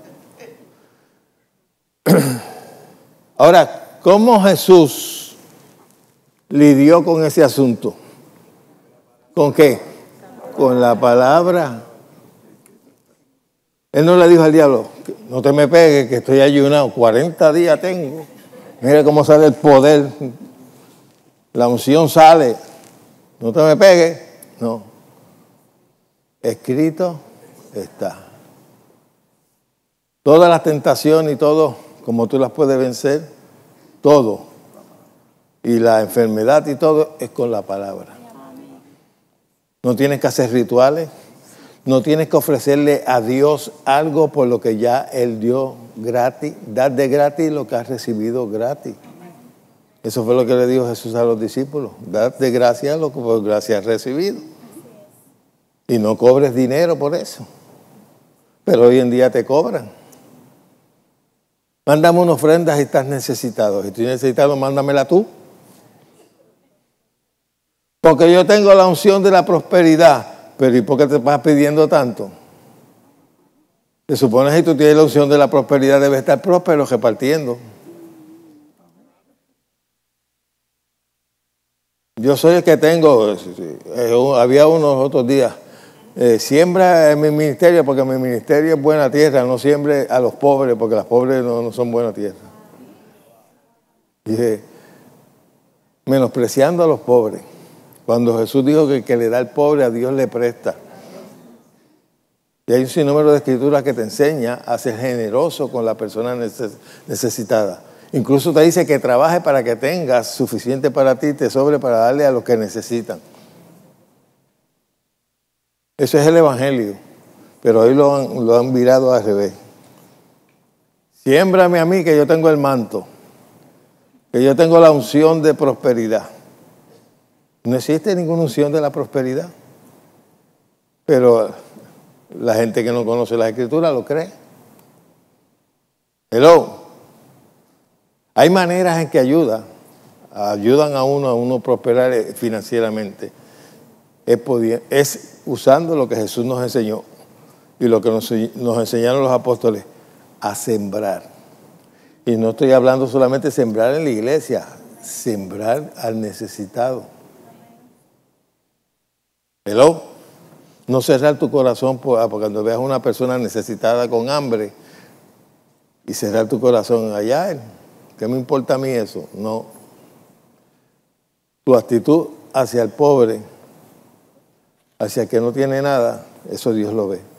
Ahora, ¿cómo Jesús lidió con ese asunto? ¿Con qué? Con la palabra. Él no le dijo al diablo, no te me pegues, que estoy ayunado, 40 días tengo. Mira cómo sale el poder. La unción sale. No te me pegues. No. Escrito está. Todas las tentaciones y todo, como tú las puedes vencer, todo. Y la enfermedad y todo es con la palabra. No tienes que hacer rituales. No tienes que ofrecerle a Dios algo por lo que ya Él dio gratis. Dar de gratis lo que has recibido gratis. Eso fue lo que le dijo Jesús a los discípulos. Dad de gracia lo que por gracia has recibido. Y no cobres dinero por eso. Pero hoy en día te cobran. Mándame una ofrenda si estás necesitado. Si estoy necesitado, mándamela tú. Porque yo tengo la unción de la prosperidad. Pero ¿y por qué te vas pidiendo tanto? Se supone que si tú tienes la unción de la prosperidad, debes estar próspero repartiendo. Yo soy el que tengo, había unos otros días, siembra en mi ministerio, porque mi ministerio es buena tierra, no siembre a los pobres, porque los pobres no son buena tierra. Dije, menospreciando a los pobres, cuando Jesús dijo que el que le da al pobre a Dios le presta. Y hay un sinnúmero de escrituras que te enseña a ser generoso con la persona necesitada. Incluso te dice que trabaje para que tengas suficiente para ti, te sobre para darle a los que necesitan. Eso es el Evangelio, pero hoy lo han virado al revés. Siémbrame a mí que yo tengo el manto, que yo tengo la unción de prosperidad. No existe ninguna unción de la prosperidad, pero la gente que no conoce las Escrituras lo cree. Hello. Hay maneras en que ayudan a uno prosperar financieramente. Es usando lo que Jesús nos enseñó y lo que nos enseñaron los apóstoles, a sembrar. Y no estoy hablando solamente de sembrar en la iglesia, sembrar al necesitado. Hello. No cerrar tu corazón porque cuando veas a una persona necesitada con hambre y cerrar tu corazón allá. ¿Qué me importa a mí eso? No. Tu actitud hacia el pobre, hacia el que no tiene nada, eso Dios lo ve.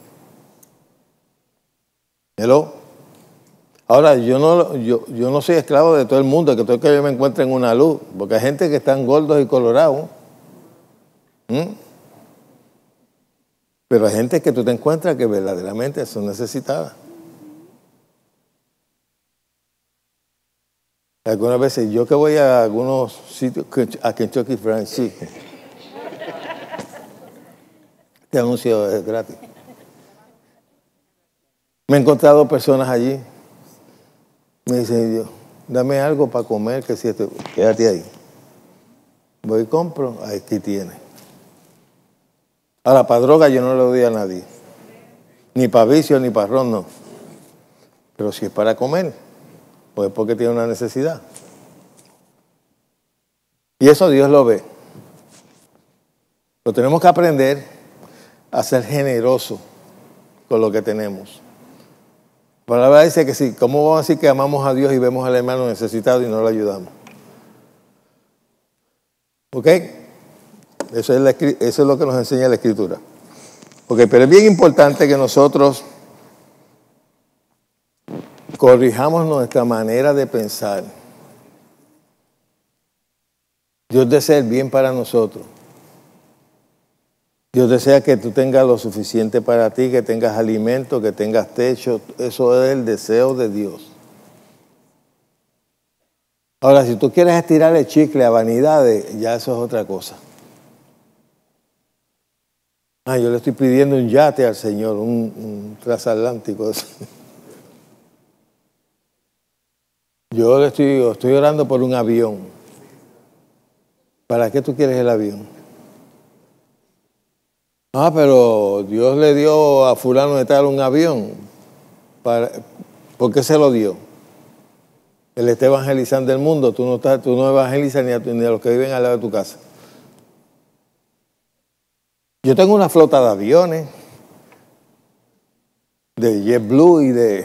¿Hello? Ahora, yo no soy esclavo de todo el mundo, que todo el que yo me encuentre en una luz, porque hay gente que están gordos y colorados. Pero hay gente que tú te encuentras que verdaderamente son necesitadas. Algunas veces, yo que voy a algunos sitios, a Kentucky Fried Chicken, este anuncio es gratis. Me he encontrado personas allí, me dicen, Dios, dame algo para comer, que si quédate ahí. Voy y compro, aquí tiene. Ahora, para droga yo no le doy a nadie, ni para vicio, ni para ron, no. Pero si es para comer, pues es porque tiene una necesidad. Y eso Dios lo ve. Pero tenemos que aprender a ser generosos con lo que tenemos. La palabra dice que sí, ¿cómo vamos a decir que amamos a Dios y vemos al hermano necesitado y no lo ayudamos? ¿Ok? Eso es lo que nos enseña la Escritura. Ok, pero es bien importante que nosotros corrijamos nuestra manera de pensar. Dios desea el bien para nosotros. Dios desea que tú tengas lo suficiente para ti, que tengas alimento, que tengas techo. Eso es el deseo de Dios. Ahora, si tú quieres estirar el chicle a vanidades, ya eso es otra cosa. Yo le estoy pidiendo un yate al Señor, un transatlántico. Yo le estoy orando por un avión. ¿Para qué tú quieres el avión? Pero Dios le dio a fulano de tal un avión. ¿Por qué se lo dio? Él está evangelizando el mundo. Tú no evangelizas ni a los que viven al lado de tu casa. Yo tengo una flota de aviones, de JetBlue y de...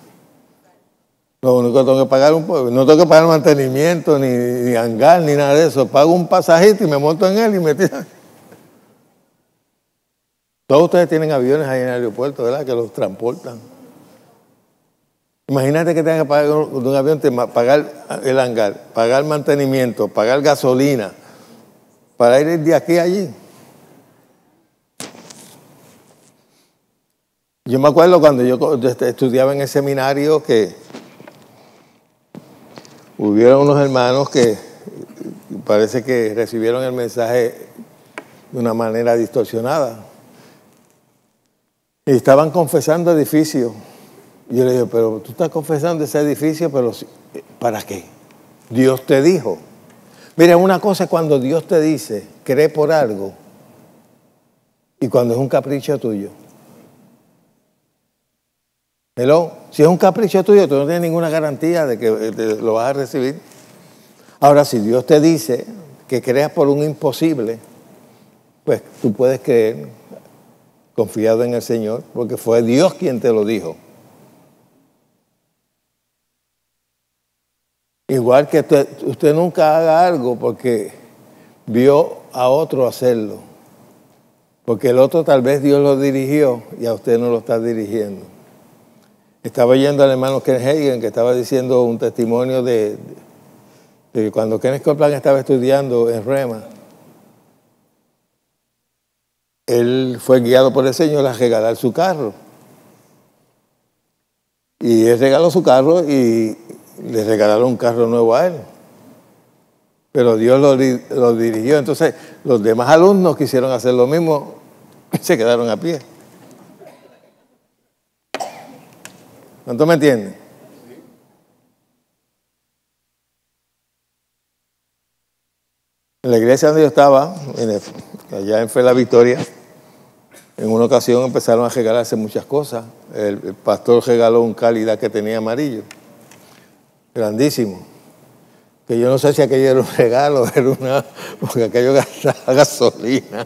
Lo único que tengo que pagar no tengo que pagar mantenimiento, ni hangar, ni nada de eso. Pago un pasajito y me monto en él y me tiran. Todos ustedes tienen aviones ahí en el aeropuerto, ¿verdad? Que los transportan. Imagínate que tengas que pagar un avión, pagar el hangar, pagar mantenimiento, pagar gasolina, para ir de aquí a allí. Yo me acuerdo cuando yo estudiaba en el seminario que hubieron unos hermanos que parece que recibieron el mensaje de una manera distorsionada. Y estaban confesando edificios. Y yo le digo, pero tú estás confesando ese edificio, pero ¿para qué? Dios te dijo. Mira, una cosa es cuando Dios te dice, cree por algo, y cuando es un capricho tuyo. Hello, si es un capricho tuyo, tú no tienes ninguna garantía de que lo vas a recibir. Ahora, si Dios te dice que creas por un imposible, pues tú puedes creer confiado en el Señor, porque fue Dios quien te lo dijo. Igual que usted nunca haga algo porque vio a otro hacerlo, porque el otro tal vez Dios lo dirigió y a usted no lo está dirigiendo. Estaba oyendo al hermano Ken Hagin, que estaba diciendo un testimonio de cuando Kenneth Copeland estaba estudiando en Rhema. Él fue guiado por el Señor a regalar su carro. Y él regaló su carro y le regalaron un carro nuevo a él. Pero Dios lo dirigió. Entonces, los demás alumnos quisieron hacer lo mismo y se quedaron a pie. ¿Cuánto me entienden? En la iglesia donde yo estaba, allá en Fe La Victoria, en una ocasión empezaron a regalarse muchas cosas. El pastor regaló un Cadillac que tenía amarillo, grandísimo. Que yo no sé si aquello era un regalo, porque aquello gastaba gasolina.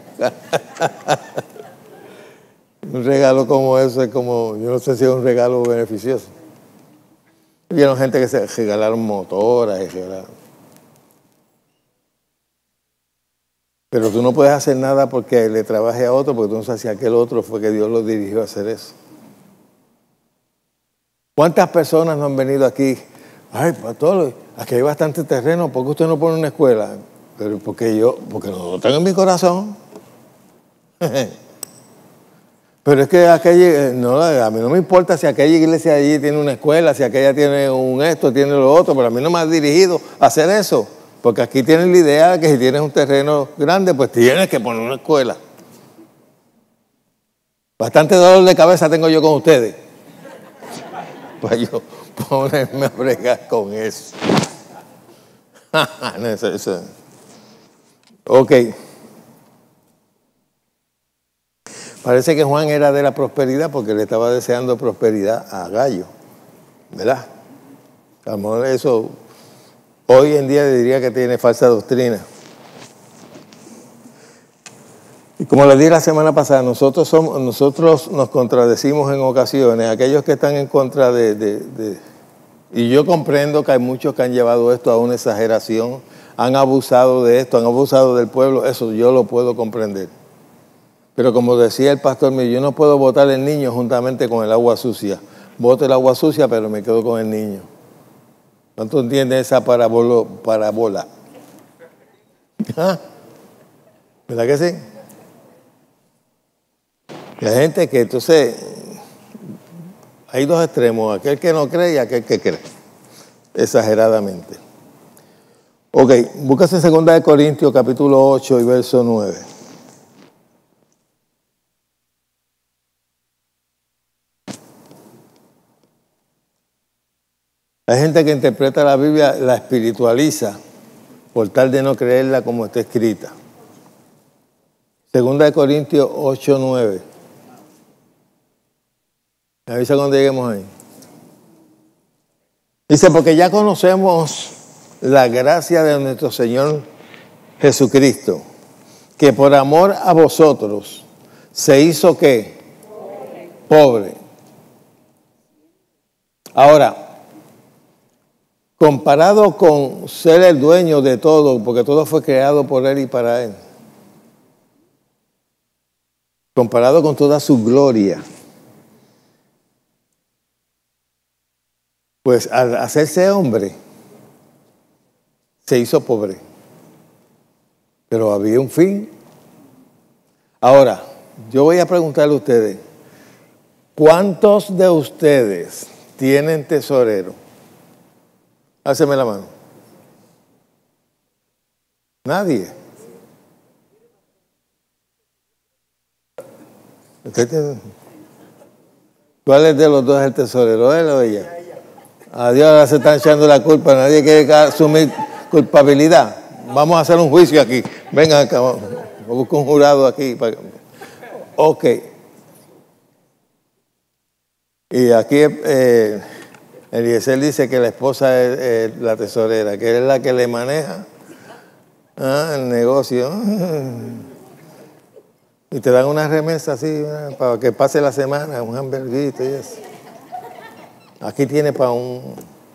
Un regalo como ese es como, yo no sé si es un regalo beneficioso. Vieron gente que se regalaron motoras y regalaron. Pero tú no puedes hacer nada porque le trabaje a otro, porque tú no sabes si aquel otro fue que Dios lo dirigió a hacer eso. ¿Cuántas personas no han venido aquí? Ay, pastor, aquí hay bastante terreno, ¿por qué usted no pone una escuela? Pero porque no lo tengo en mi corazón. Pero es que a mí no me importa si aquella iglesia allí tiene una escuela, si aquella tiene un esto, tiene lo otro, pero a mí no me ha dirigido a hacer eso. Porque aquí tienen la idea de que si tienes un terreno grande, pues tienes que poner una escuela. Bastante dolor de cabeza tengo yo con ustedes. Pues yo ponerme a bregar con eso. Eso. Ok. Parece que Juan era de la prosperidad porque le estaba deseando prosperidad a Gallo, ¿verdad? A lo mejor eso hoy en día diría que tiene falsa doctrina. Y como les dije la semana pasada, nosotros nos contradecimos en ocasiones. Aquellos que están en contra y yo comprendo que hay muchos que han llevado esto a una exageración, han abusado de esto, han abusado del pueblo, eso yo lo puedo comprender. Pero como decía el pastor mío, yo no puedo botar el niño juntamente con el agua sucia. Boto el agua sucia, pero me quedo con el niño. ¿Cuánto entiende esa parábola? ¿Ah? ¿Verdad que sí? Y hay gente que entonces, hay dos extremos, aquel que no cree y aquel que cree, exageradamente. Ok, búscase en 2 Corintios capítulo 8 y verso 9. Hay gente que interpreta la Biblia, la espiritualiza, por tal de no creerla como está escrita. 2 Corintios 8, 9. ¿Me avisa cuando lleguemos ahí? Dice, porque ya conocemos la gracia de nuestro Señor Jesucristo, que por amor a vosotros se hizo ¿qué? Pobre. Ahora, comparado con ser el dueño de todo, porque todo fue creado por Él y para Él, comparado con toda su gloria, pues al hacerse hombre, se hizo pobre. Pero había un fin. Ahora, yo voy a preguntarle a ustedes, ¿cuántos de ustedes tienen tesorero? Háceme la mano. Nadie. ¿Cuál es de los dos el tesorero, él o ella? A Dios ahora se están echando la culpa, nadie quiere asumir culpabilidad. Vamos a hacer un juicio aquí. Vengan acá, busco un jurado aquí. Ok. Y aquí Eliezer dice que la esposa es la tesorera, que es la que le maneja el negocio. Y te dan una remesa así para que pase la semana, un hamburguito y eso. Aquí tiene para un...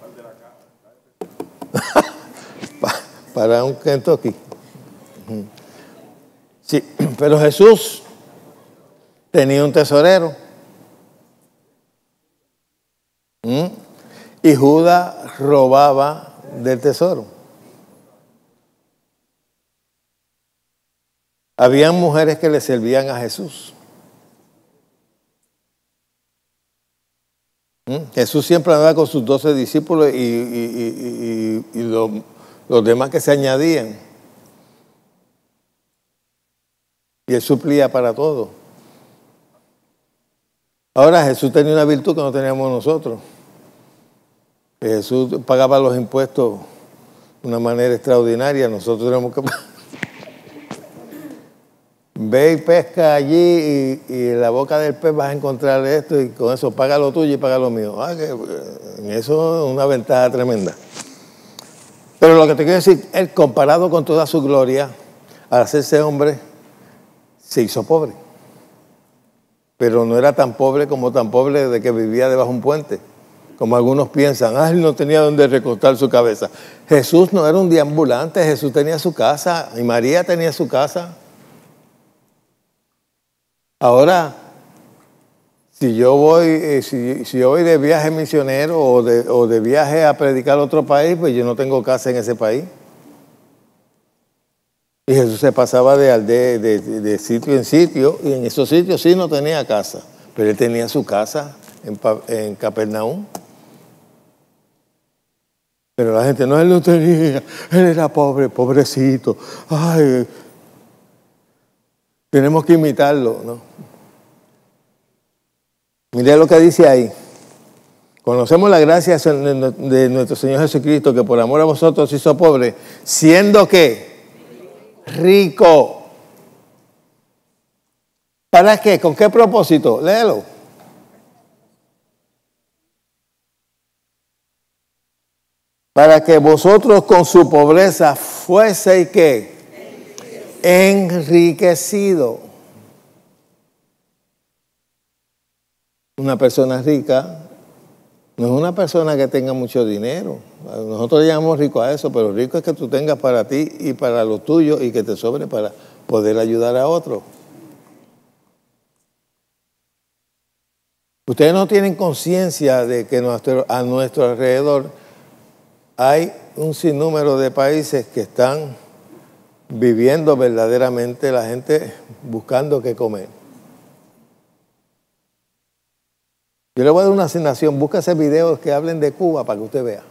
para un Kentucky. Sí, pero Jesús tenía un tesorero. Y Judas robaba del tesoro. Habían mujeres que le servían a Jesús. Jesús siempre andaba con sus 12 discípulos y los demás que se añadían. Y él suplía para todo. Ahora Jesús tenía una virtud que no teníamos nosotros. Jesús pagaba los impuestos de una manera extraordinaria. Nosotros tenemos que... Ve y pesca allí y en la boca del pez vas a encontrar esto y con eso paga lo tuyo y paga lo mío. En eso es una ventaja tremenda. Pero lo que te quiero decir, él comparado con toda su gloria, al hacerse hombre, se hizo pobre. Pero no era tan pobre de que vivía debajo de un puente. Como algunos piensan, él no tenía donde recostar su cabeza. Jesús no era un deambulante, Jesús tenía su casa y María tenía su casa. Ahora, si yo voy, si yo voy de viaje misionero o de viaje a predicar a otro país, pues yo no tengo casa en ese país. Y Jesús se pasaba de sitio en sitio, y en esos sitios sí no tenía casa, pero él tenía su casa en Capernaum. Pero la gente, no, él no tenía, él era pobre, pobrecito. Ay, tenemos que imitarlo, ¿no? Mire lo que dice ahí. Conocemos la gracia de nuestro Señor Jesucristo, que por amor a vosotros hizo pobre, siendo que rico. ¿Para qué? ¿Con qué propósito? Léelo. Para que vosotros con su pobreza fueseis ¿qué? Enriquecido. Una persona rica no es una persona que tenga mucho dinero. Nosotros le llamamos rico a eso, pero rico es que tú tengas para ti y para los tuyos y que te sobre para poder ayudar a otros. Ustedes no tienen conciencia de que a nuestro alrededor hay un sinnúmero de países que están viviendo verdaderamente, la gente buscando qué comer. Yo le voy a dar una asignación, búsquese videos que hablen de Cuba para que usted vea.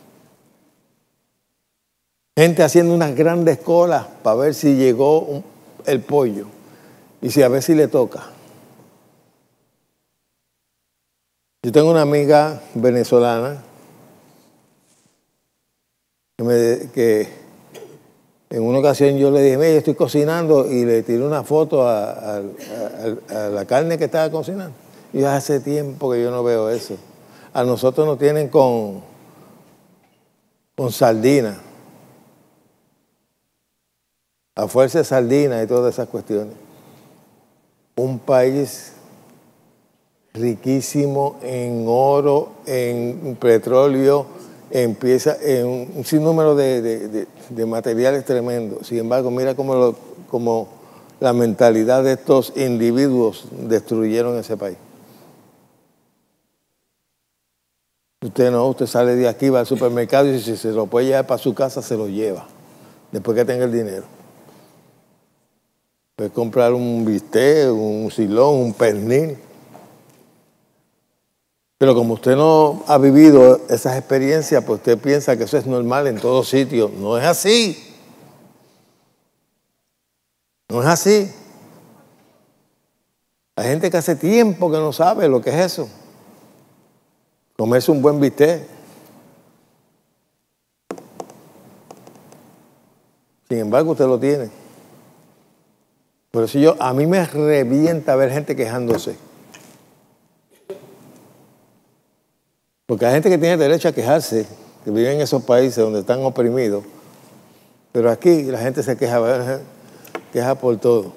Gente haciendo unas grandes colas para ver si llegó el pollo y si a ver si le toca. Yo tengo una amiga venezolana que en una ocasión yo le dije, mira, yo estoy cocinando y le tiré una foto a la carne que estaba cocinando. Y hace tiempo que yo no veo eso. A nosotros nos tienen con sardina. A fuerza de sardina y todas esas cuestiones. Un país riquísimo en oro, en petróleo, en piezas, en un sinnúmero de materiales tremendos. Sin embargo, mira cómo la mentalidad de estos individuos destruyeron ese país. Usted sale de aquí, va al supermercado y si se lo puede llevar para su casa, se lo lleva, después que tenga el dinero. Puede comprar un bistec, un silón, un pernil. Pero como usted no ha vivido esas experiencias, pues usted piensa que eso es normal en todos sitios. No es así. No es así. Hay gente que hace tiempo que no sabe lo que es eso. Comerse un buen bistec. Sin embargo, usted lo tiene. Por eso a mí me revienta ver gente quejándose. Porque hay gente que tiene derecho a quejarse, que vive en esos países donde están oprimidos. Pero aquí la gente se queja por todo.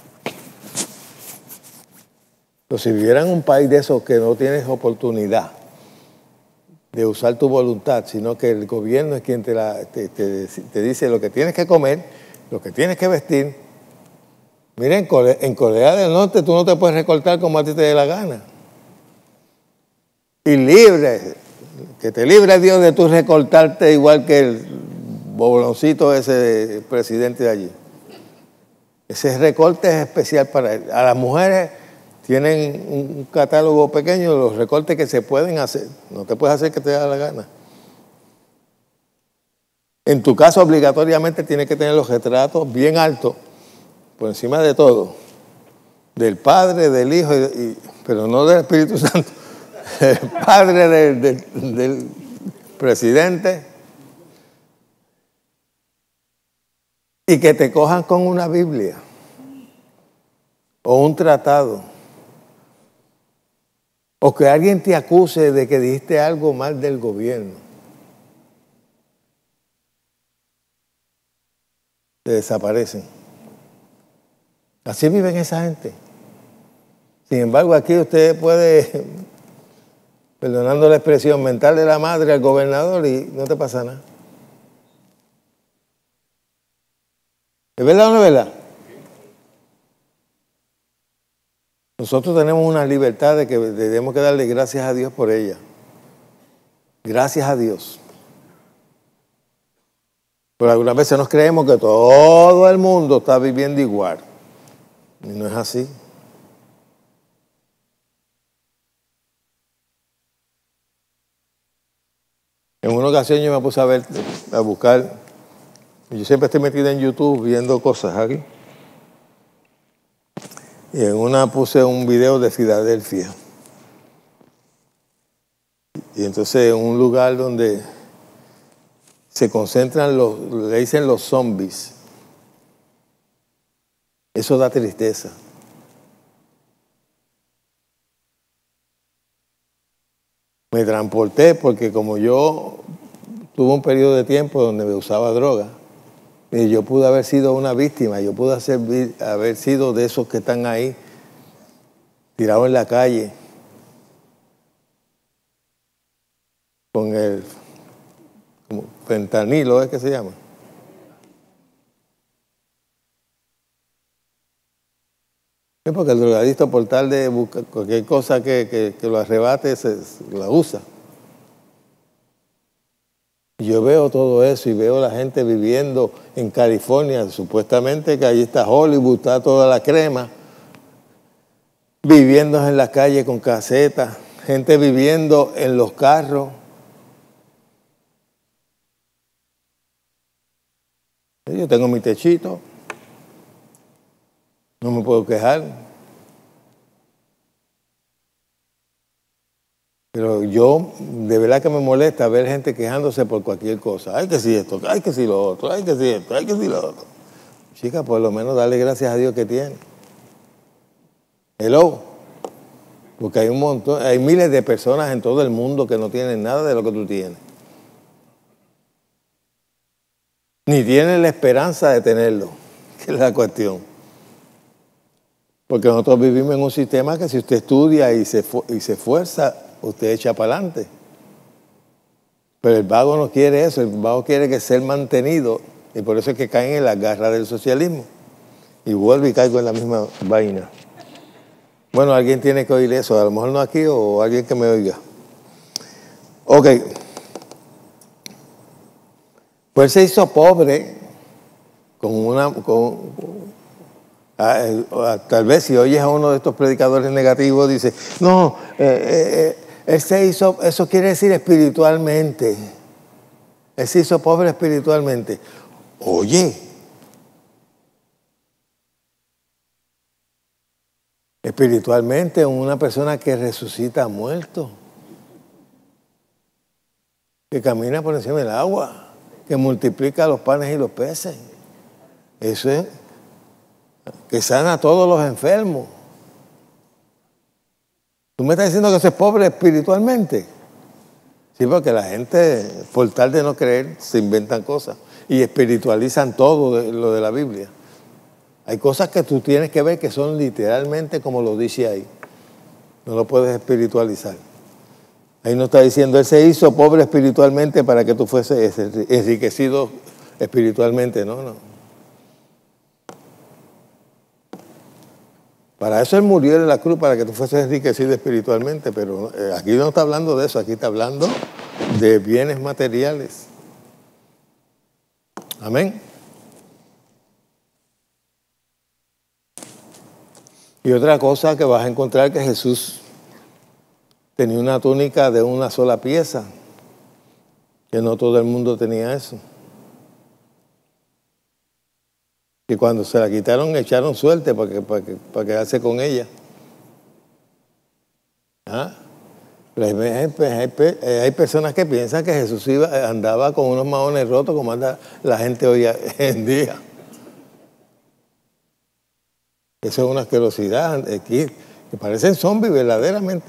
Pero si viviera en un país de esos que no tienes oportunidad de usar tu voluntad, sino que el gobierno es quien te dice lo que tienes que comer, lo que tienes que vestir. Mira, en Corea del Norte tú no te puedes recortar como a ti te dé la gana. Y libre, que te libre Dios de tú recortarte igual que el bobloncito ese presidente de allí. Ese recorte es especial para él. A las mujeres tienen un catálogo pequeño de los recortes que se pueden hacer. No te puedes hacer que te dé la gana. En tu caso, obligatoriamente tienes que tener los retratos bien altos, por encima de todo, del Padre, del Hijo, pero no del Espíritu Santo, el Padre del presidente, y que te cojan con una Biblia o un tratado, o que alguien te acuse de que dijiste algo mal del gobierno. Te desaparecen. Así viven esa gente. Sin embargo, aquí usted puede, perdonando la expresión, mentarle la madre al gobernador y no te pasa nada. ¿Es verdad o no es verdad? Nosotros tenemos una libertad de que debemos que darle gracias a Dios por ella. Gracias a Dios. Pero algunas veces nos creemos que todo el mundo está viviendo igual. Y no es así. En una ocasión yo me puse a buscar. Yo siempre estoy metido en YouTube viendo cosas aquí. Y en una puse un video de Filadelfia. Y entonces en un lugar donde se concentran le dicen los zombies. Eso da tristeza. Me transporté porque como yo tuve un periodo de tiempo donde me usaba droga, y yo pude haber sido una víctima, yo pude haber sido de esos que están ahí, tirados en la calle, con el fentanilo, ¿es que se llama? Es porque el drogadicto, por tal de buscar cualquier cosa que lo arrebate, la usa. Yo veo todo eso y veo la gente viviendo en California, supuestamente que allí está Hollywood, está toda la crema, viviendo en la calle con casetas, gente viviendo en los carros. Yo tengo mi techito, no me puedo quejar. Pero yo, de verdad que me molesta ver gente quejándose por cualquier cosa. Ay, que si esto, ay, que si lo otro, ay, que si esto, ay, que si lo otro. Chica, por lo menos darle gracias a Dios que tiene. Hello. Porque hay un montón, hay miles de personas en todo el mundo que no tienen nada de lo que tú tienes. Ni tienen la esperanza de tenerlo, que es la cuestión. Porque nosotros vivimos en un sistema que si usted estudia y se esfuerza, usted echa para adelante. Pero el vago no quiere eso, el vago quiere que ser mantenido, y por eso es que caen en las garras del socialismo. Y vuelvo y caigo en la misma vaina. Bueno, alguien tiene que oír eso, a lo mejor no aquí o alguien que me oiga. Ok. Pues se hizo pobre tal vez si oyes a uno de estos predicadores negativos, dice, no, él se hizo, eso quiere decir espiritualmente. Él se hizo pobre espiritualmente. Oye, Espiritualmente, una persona que resucita a muertos, que camina por encima del agua, que multiplica los panes y los peces. Eso es, que sana a todos los enfermos. ¿Tú me estás diciendo que eso es pobre espiritualmente? Sí, porque la gente, por tal de no creer, se inventan cosas y espiritualizan todo lo de la Biblia. Hay cosas que tú tienes que ver que son literalmente como lo dice ahí. No lo puedes espiritualizar. Ahí no está diciendo, Él se hizo pobre espiritualmente para que tú fueses enriquecido espiritualmente. No, no. Para eso Él murió en la cruz, para que tú fueses enriquecido espiritualmente. Pero aquí no está hablando de eso, aquí está hablando de bienes materiales. Amén. Y otra cosa que vas a encontrar que Jesús tenía una túnica de una sola pieza, que no todo el mundo tenía eso. Y cuando se la quitaron, echaron suerte para quedarse con ella. ¿Ah? Pero hay personas que piensan que Jesús andaba con unos maones rotos como anda la gente hoy en día. Eso es una asquerosidad aquí, que parecen zombies verdaderamente.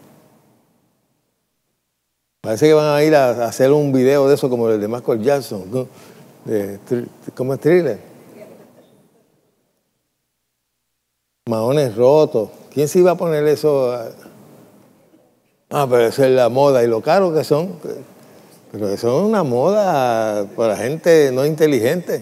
Parece que van a ir a hacer un video de eso como el de Michael Jackson, ¿no? ¿Cómo es Thriller? Maones rotos. ¿Quién se iba a poner eso? Pero eso es la moda y lo caro que son. Pero eso es una moda para gente no inteligente.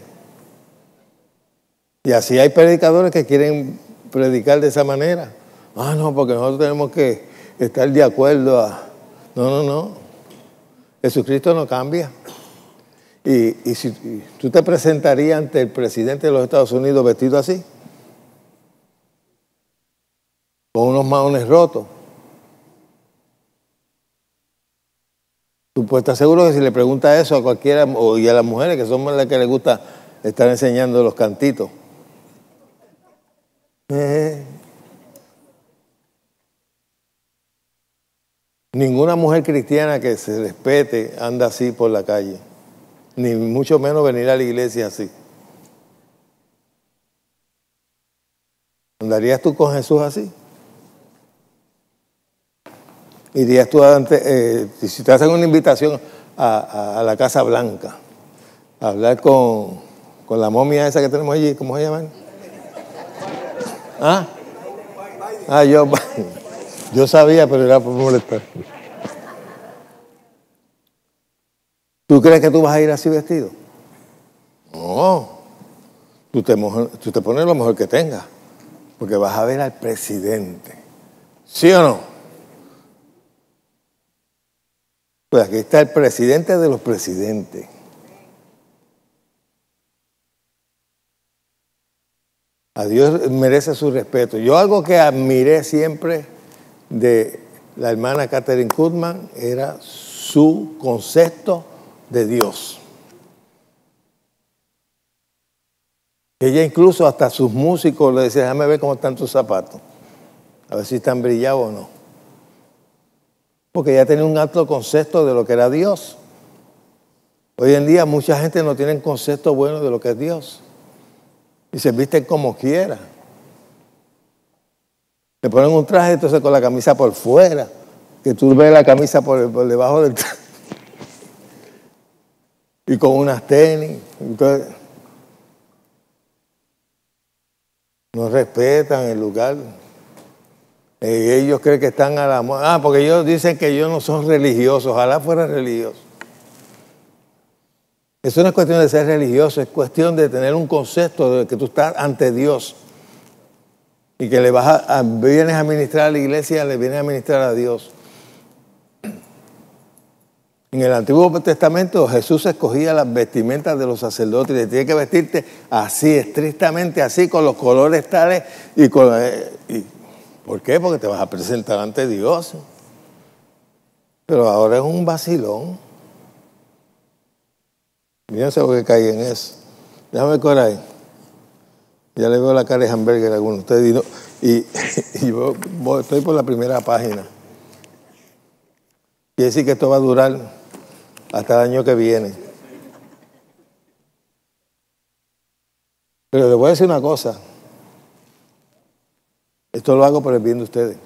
Y así hay predicadores que quieren predicar de esa manera. No, porque nosotros tenemos que estar de acuerdo a... No. Jesucristo no cambia. Y si tú te presentarías ante el presidente de los Estados Unidos vestido así, con unos maones rotos, tú puedes estar seguro que si le preguntas eso a cualquiera, y a las mujeres, que son las que les gusta estar enseñando los cantitos, ninguna mujer cristiana que se respete anda así por la calle, ni mucho menos venir a la iglesia así. ¿Andarías tú con Jesús así? ¿Irías tú si te hacen una invitación a la Casa Blanca, a hablar con la momia esa que tenemos allí, ¿cómo se llaman? Yo sabía, pero era por molestar. ¿Tú crees que tú vas a ir así vestido? No. Tú te pones lo mejor que tengas, porque vas a ver al presidente. ¿Sí o no? Pues aquí está el presidente de los presidentes. A Dios merece su respeto. Yo algo que admiré siempre de la hermana Catherine Kuhlman era su concepto de Dios. Ella incluso hasta a sus músicos le decía, déjame ver cómo están tus zapatos, a ver si están brillados o no. Porque ella tenía un alto concepto de lo que era Dios. Hoy en día mucha gente no tiene un concepto bueno de lo que es Dios. Y se visten como quiera. Le ponen un traje entonces con la camisa por fuera, que tú ves la camisa por debajo del traje. Y con unas tenis. Entonces, no respetan el lugar. Ellos creen que están a la moda. Porque ellos dicen que ellos no son religiosos. Ojalá fueran religiosos. Eso no es cuestión de ser religioso, es cuestión de tener un concepto de que tú estás ante Dios y que vienes a ministrar a la iglesia, le vienes a ministrar a Dios. En el Antiguo Testamento Jesús escogía las vestimentas de los sacerdotes y tienes que vestirte así, estrictamente así, con los colores tales ¿por qué? Porque te vas a presentar ante Dios. Pero ahora es un vacilón. Yo no sé por qué caí en eso. Déjame ver ahí. Ya le veo la cara de hamburger a algunos de ustedes. Y yo estoy por la primera página. Quiere decir que esto va a durar hasta el año que viene. Pero les voy a decir una cosa. Esto lo hago por el bien de ustedes.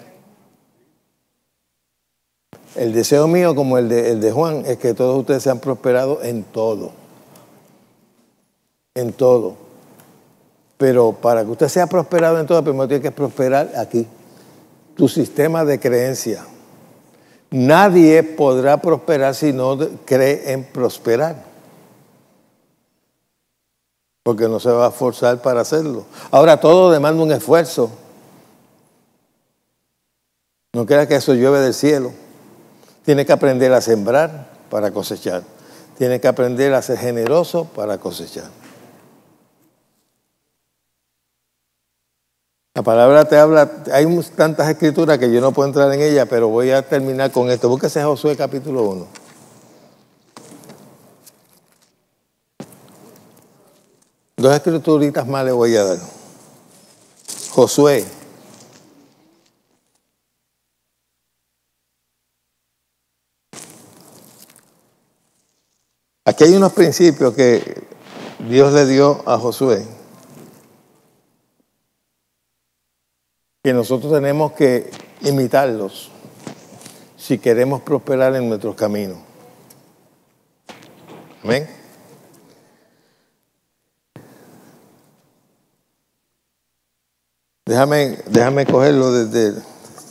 El deseo mío, como el de Juan, es que todos ustedes sean prosperados en todo. En todo. Pero para que usted sea prosperado en todo, primero tiene que prosperar aquí. Tu sistema de creencia. Nadie podrá prosperar si no cree en prosperar. Porque no se va a forzar para hacerlo. Ahora todo demanda un esfuerzo. No crea que eso llueve del cielo. Tiene que aprender a sembrar para cosechar. Tiene que aprender a ser generoso para cosechar. La palabra te habla, hay tantas escrituras que yo no puedo entrar en ellas, pero voy a terminar con esto. Búsquese Josué capítulo 1. Dos escrituritas más le voy a dar. Josué. Aquí hay unos principios que Dios le dio a Josué, que nosotros tenemos que imitarlos si queremos prosperar en nuestros caminos. Amén. Déjame cogerlo desde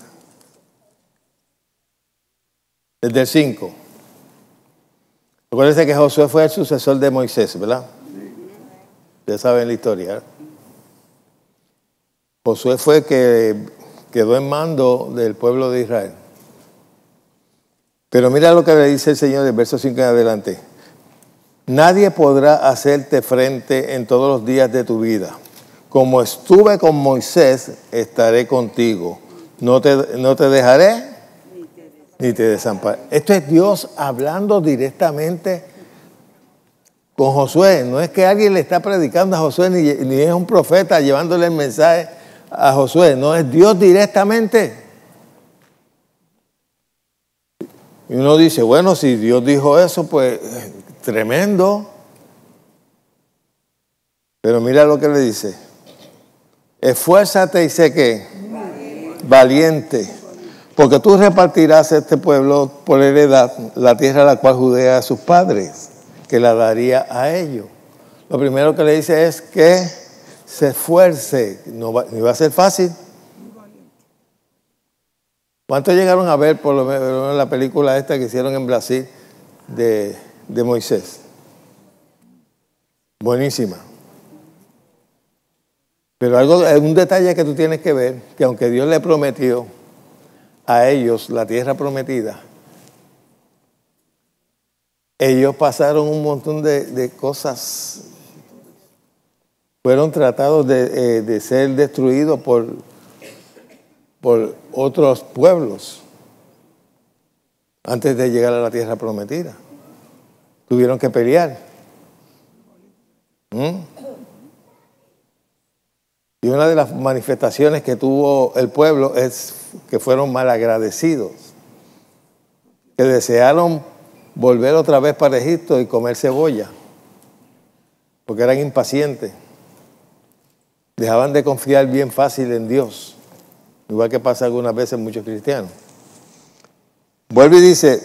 el 5. Recuérdense que Josué fue el sucesor de Moisés, ¿verdad? Ustedes saben la historia. Josué fue que quedó en mando del pueblo de Israel. Pero mira lo que le dice el Señor del verso 5 en adelante. Nadie podrá hacerte frente en todos los días de tu vida. Como estuve con Moisés, estaré contigo. No te dejaré ni te desampararé. Esto es Dios hablando directamente con Josué. No es que alguien le está predicando a Josué, ni es un profeta llevándole el mensaje a Josué. No, es Dios directamente. Y uno dice, bueno, si Dios dijo eso, pues tremendo. Pero mira lo que le dice. Esfuérzate y sé que valiente, porque tú repartirás a este pueblo por heredad la tierra a la cual Judea a sus padres, que la daría a ellos. Lo primero que le dice es que se esfuerce. No va a ser fácil. ¿Cuántos llegaron a ver por lo menos la película esta que hicieron en Brasil de Moisés? Buenísima. Pero un detalle que tú tienes que ver, que aunque Dios le prometió a ellos la tierra prometida, ellos pasaron un montón de cosas. Fueron tratados de ser destruidos por otros pueblos antes de llegar a la tierra prometida. Tuvieron que pelear. Y una de las manifestaciones que tuvo el pueblo es que fueron malagradecidos, que desearon volver otra vez para Egipto y comer cebolla, porque eran impacientes. Dejaban de confiar bien fácil en Dios, igual que pasa algunas veces muchos cristianos. Vuelve y dice,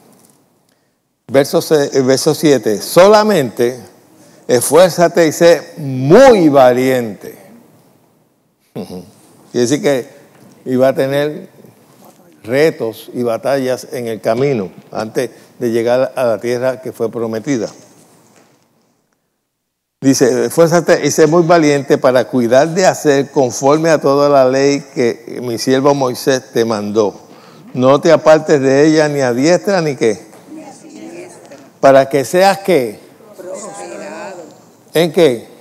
verso 7, solamente esfuérzate y sé muy valiente. Quiere decir que iba a tener retos y batallas en el camino antes de llegar a la tierra que fue prometida. Dice, esfuérzate y sé muy valiente para cuidar de hacer conforme a toda la ley que mi siervo Moisés te mandó. No te apartes de ella ni a diestra ni qué. Para que seas qué. Prosperado. ¿En qué?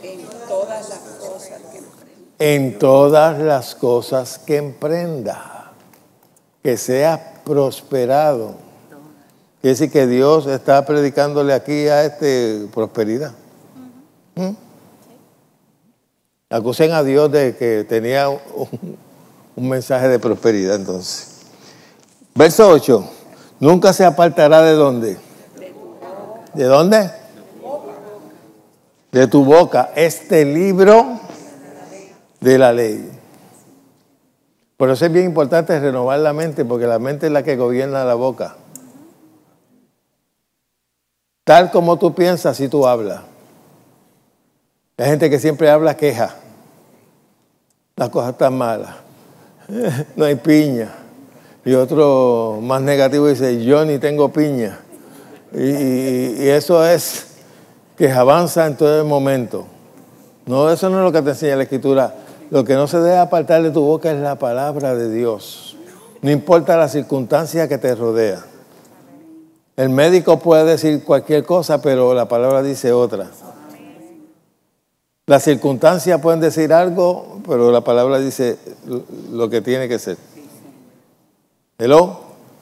En todas las cosas que emprenda, que seas prosperado. Quiere decir que Dios está predicándole aquí a prosperidad. Acusen a Dios de que tenía un mensaje de prosperidad entonces. Verso 8. Nunca se apartará de dónde. ¿De dónde? De tu boca. Este libro de la ley. Por eso es bien importante renovar la mente, porque la mente es la que gobierna la boca. Tal como tú piensas, así tú hablas. Hay gente que siempre habla queja. Las cosas están malas. No hay piña. Y otro más negativo dice, yo ni tengo piña. Y eso es que avanza en todo el momento. No, eso no es lo que te enseña la Escritura. Lo que no se debe apartar de tu boca es la palabra de Dios. No importa la circunstancia que te rodea. El médico puede decir cualquier cosa, pero la palabra dice otra. Las circunstancias pueden decir algo, pero la palabra dice lo que tiene que ser. ¿Hello?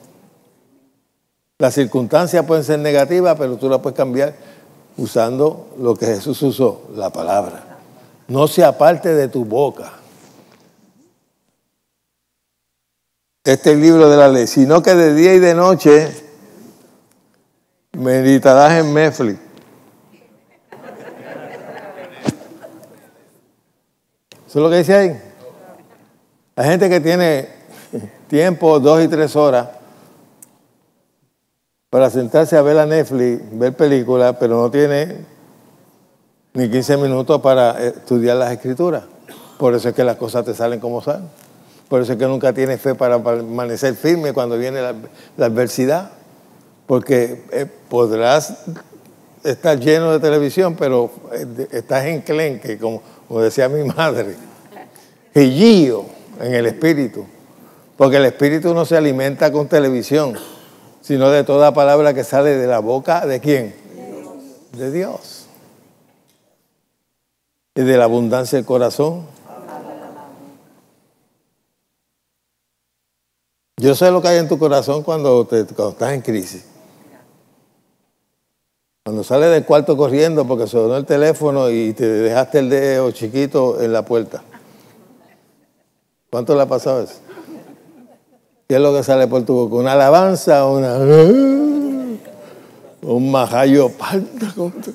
Las circunstancias pueden ser negativas, pero tú las puedes cambiar usando lo que Jesús usó, la palabra. No se aparte de tu boca este libro de la ley, sino que de día y de noche meditarás en Netflix. ¿Eso es lo que dice ahí? Hay gente que tiene tiempo, 2 y 3 horas, para sentarse a ver la Netflix, ver películas, pero no tiene ni 15 minutos para estudiar las Escrituras. Por eso es que las cosas te salen como salen. Por eso es que nunca tienes fe para permanecer firme cuando viene la adversidad. Porque podrás estar lleno de televisión, pero estás enclenque, como decía mi madre, gillío en el espíritu. Porque el espíritu no se alimenta con televisión, sino de toda palabra que sale de la boca ¿de quién? De Dios. Y de la abundancia del corazón. Yo sé lo que hay en tu corazón cuando estás en crisis. Cuando sales del cuarto corriendo porque sonó el teléfono y te dejaste el dedo chiquito en la puerta. ¿Cuánto le ha pasado eso? ¿Qué es lo que sale por tu boca? ¿Una alabanza o un majayo parda?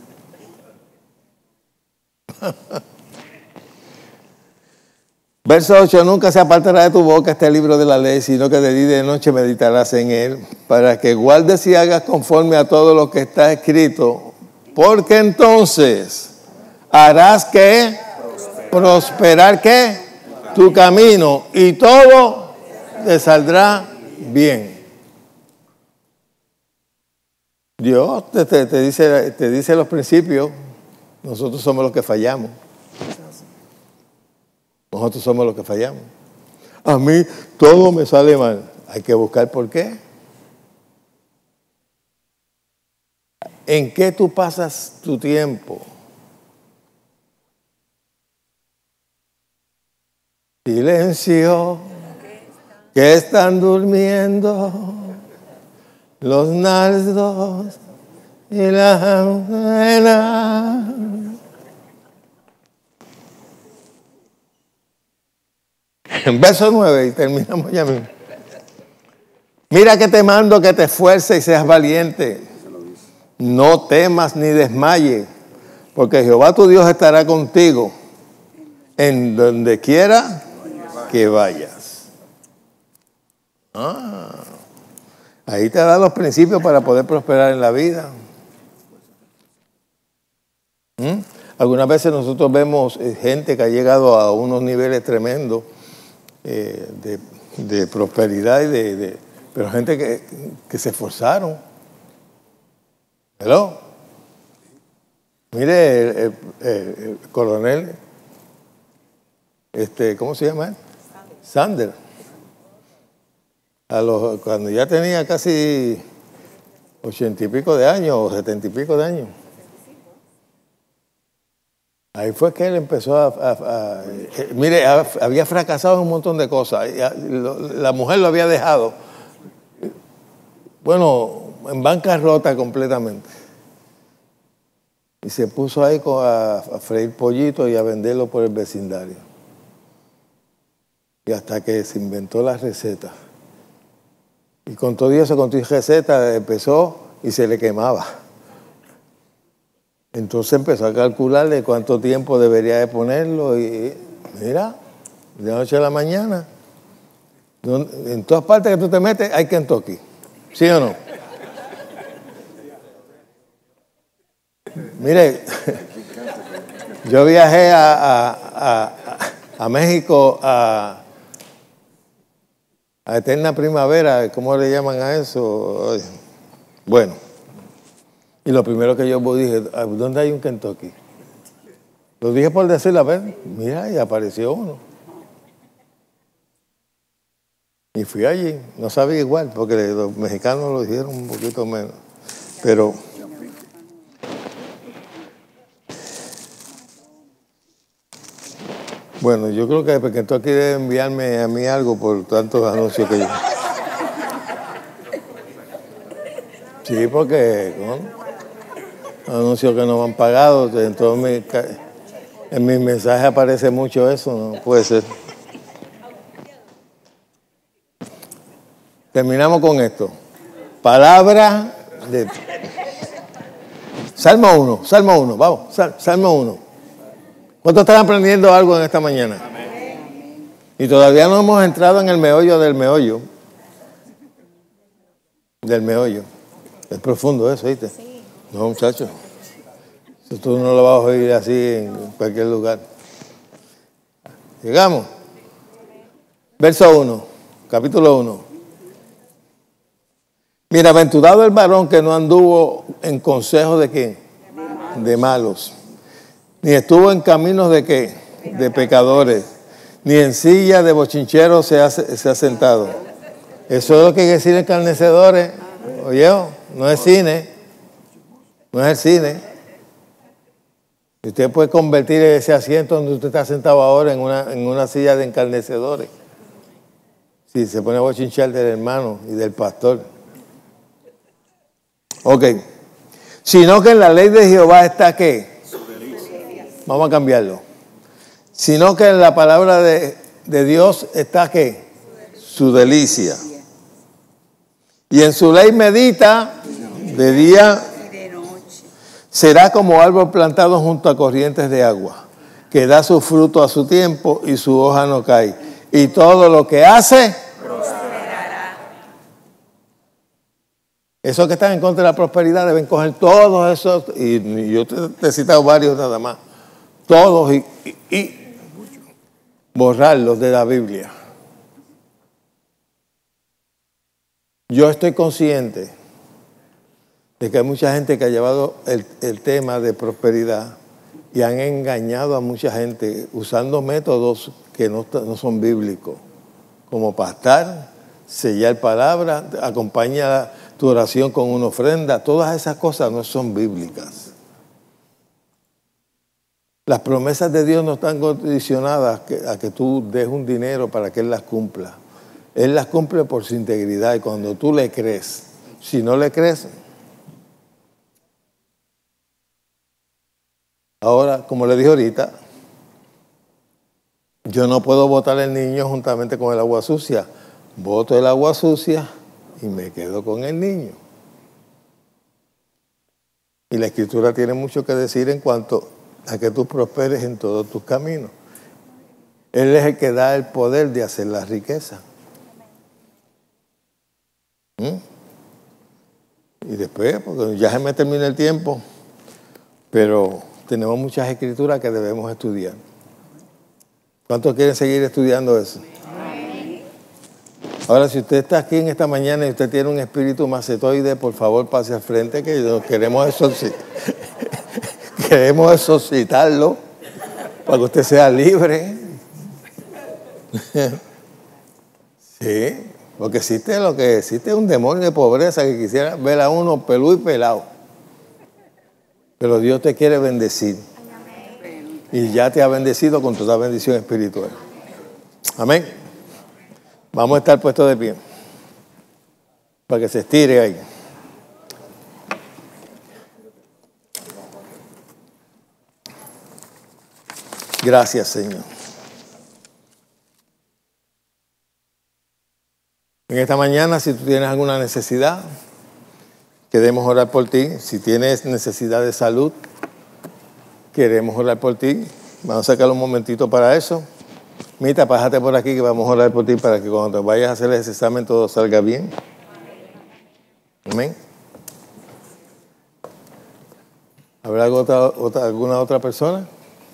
Verso 8, nunca se apartará de tu boca este libro de la ley, sino que de día y de noche meditarás en él, para que guardes y hagas conforme a todo lo que está escrito, porque entonces harás que prosperar ¿qué? Tu camino, y todo te saldrá bien. Dios te dice los principios, nosotros somos los que fallamos. Nosotros somos los que fallamos. A mí todo me sale mal. Hay que buscar por qué. ¿En qué tú pasas tu tiempo? Silencio, que están durmiendo los nardos y las azucenas. En verso 9, y terminamos ya mismo. Mira que te mando que te esfuerces y seas valiente. No temas ni desmayes, porque Jehová tu Dios estará contigo en donde quiera que vayas. Ahí te da los principios para poder prosperar en la vida. Algunas veces nosotros vemos gente que ha llegado a unos niveles tremendos de prosperidad pero gente que se esforzaron. ¿Hello? Mire el coronel, ¿cómo se llama él? Sanders. Cuando ya tenía casi 80 y pico de años o 70 y pico de años. Ahí fue que él empezó mire, había fracasado en un montón de cosas. La mujer lo había dejado, bueno, en bancarrota completamente. y se puso ahí a freír pollito y a venderlo por el vecindario. Y hasta que se inventó la receta. Y con todo eso, con tu receta, empezó y se le quemaba. Entonces empezó a calcularle cuánto tiempo debería de ponerlo y mira, de noche a la mañana, en todas partes que tú te metes hay Kentucky, ¿sí o no? Mire, yo viajé a México a Eterna Primavera, ¿cómo le llaman a eso? Bueno, y lo primero que yo dije, ¿dónde hay un Kentucky? Lo dije por decirlo, a ver, mira, y apareció uno. Y fui allí, no sabía igual, porque los mexicanos lo dijeron un poquito menos. Pero bueno, yo creo que Kentucky debe enviarme a mí algo por tantos anuncios que yo. Sí, porque anuncios que no me han pagado, entonces en mis mensajes aparece mucho eso, no puede ser. Terminamos con esto. Palabra de Salmo 1, vamos, Salmo 1. ¿Cuántos están aprendiendo algo en esta mañana? Amén. Y todavía no hemos entrado en el meollo del meollo. Del meollo. Es profundo eso, ¿viste? Sí. No, muchachos. Eso tú no lo vas a oír así en cualquier lugar. Llegamos. Verso 1, capítulo 1. Bienaventurado el varón que no anduvo en consejo de ¿qué? De malos. Ni estuvo en caminos de ¿qué? De pecadores. Ni en silla de bochincheros se ha sentado. Eso es lo que hay que decir escarnecedores. Oye, no es cine. No es el cine. Y usted puede convertir ese asiento donde usted está sentado ahora en una silla de encarnecedores. Si se pone a bochinchar del hermano y del pastor. Ok. Sino que en la ley de Jehová está ¿qué? Vamos a cambiarlo. Sino que en la palabra de Dios está ¿qué? Su delicia. Y en su ley medita de día. Será como árbol plantado junto a corrientes de agua, que da su fruto a su tiempo y su hoja no cae. Y todo lo que hace prosperará. Esos que están en contra de la prosperidad deben coger todos esos, y yo te he citado varios nada más, todos y borrarlos de la Biblia. Yo estoy consciente de que hay mucha gente que ha llevado el tema de prosperidad y han engañado a mucha gente usando métodos que no son bíblicos, como pastar, sellar palabras, acompaña tu oración con una ofrenda. Todas esas cosas no son bíblicas. Las promesas de Dios no están condicionadas a que tú des un dinero para que Él las cumpla. Él las cumple por su integridad y cuando tú le crees. Si no le crees, ahora, como le dije ahorita, yo no puedo botar el niño juntamente con el agua sucia. Boto el agua sucia y me quedo con el niño. Y la Escritura tiene mucho que decir en cuanto a que tú prosperes en todos tus caminos. Él es el que da el poder de hacer la riqueza. Y después, porque ya se me termina el tiempo, pero tenemos muchas escrituras que debemos estudiar. ¿Cuántos quieren seguir estudiando eso? Ahora, si usted está aquí en esta mañana y usted tiene un espíritu macetoide, por favor pase al frente que nos queremos exorcitarlo para que usted sea libre. Sí, porque existe un demonio de pobreza que quisiera ver a uno peludo y pelado. Pero Dios te quiere bendecir. Y ya te ha bendecido con toda bendición espiritual. Amén. Vamos a estar puestos de pie. Para que se estire ahí. Gracias, Señor. En esta mañana, si tú tienes alguna necesidad, queremos orar por ti. Si tienes necesidad de salud, queremos orar por ti. Vamos a sacar un momentito para eso. Mita, pásate por aquí que vamos a orar por ti para que cuando te vayas a hacer ese examen todo salga bien. Amén. ¿Habrá alguna otra persona?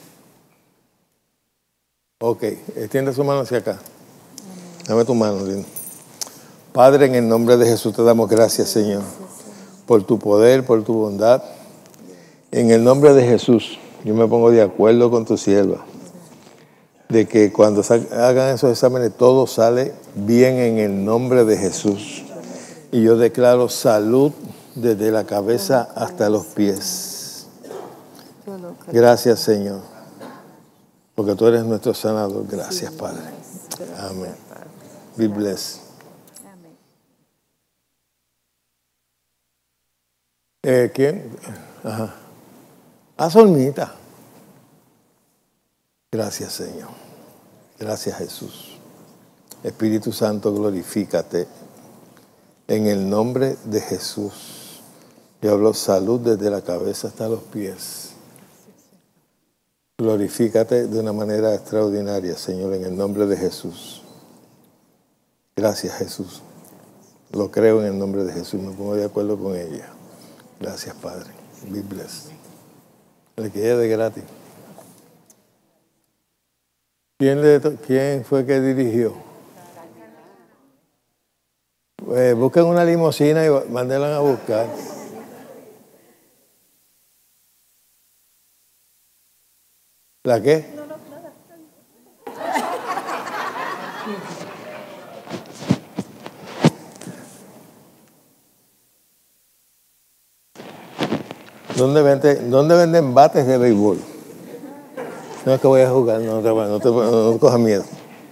Ok, extiende su mano hacia acá. Dame tu mano, lindo. Padre, en el nombre de Jesús te damos gracias, Señor, por tu poder, por tu bondad. En el nombre de Jesús, yo me pongo de acuerdo con tu sierva, de que cuando hagan esos exámenes todo sale bien en el nombre de Jesús. Y yo declaro salud desde la cabeza hasta los pies. Gracias, Señor, porque tú eres nuestro sanador. Gracias, Padre. Amén. Be blessed. ¿Quién? Ajá. Solmita. Gracias, Señor. Gracias, Jesús. Espíritu Santo, glorifícate. En el nombre de Jesús. Yo hablo salud desde la cabeza hasta los pies. Glorifícate de una manera extraordinaria, Señor, en el nombre de Jesús. Gracias, Jesús. Lo creo en el nombre de Jesús. Me pongo de acuerdo con ella. Gracias, Padre. Be blessed. Le quede de gratis. ¿Quién fue que dirigió? Busquen una limusina y mándenla a buscar. ¿La qué? ¿Dónde venden bates de béisbol? No es que voy a jugar, no cojas miedo.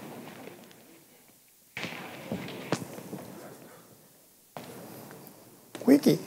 Wiki.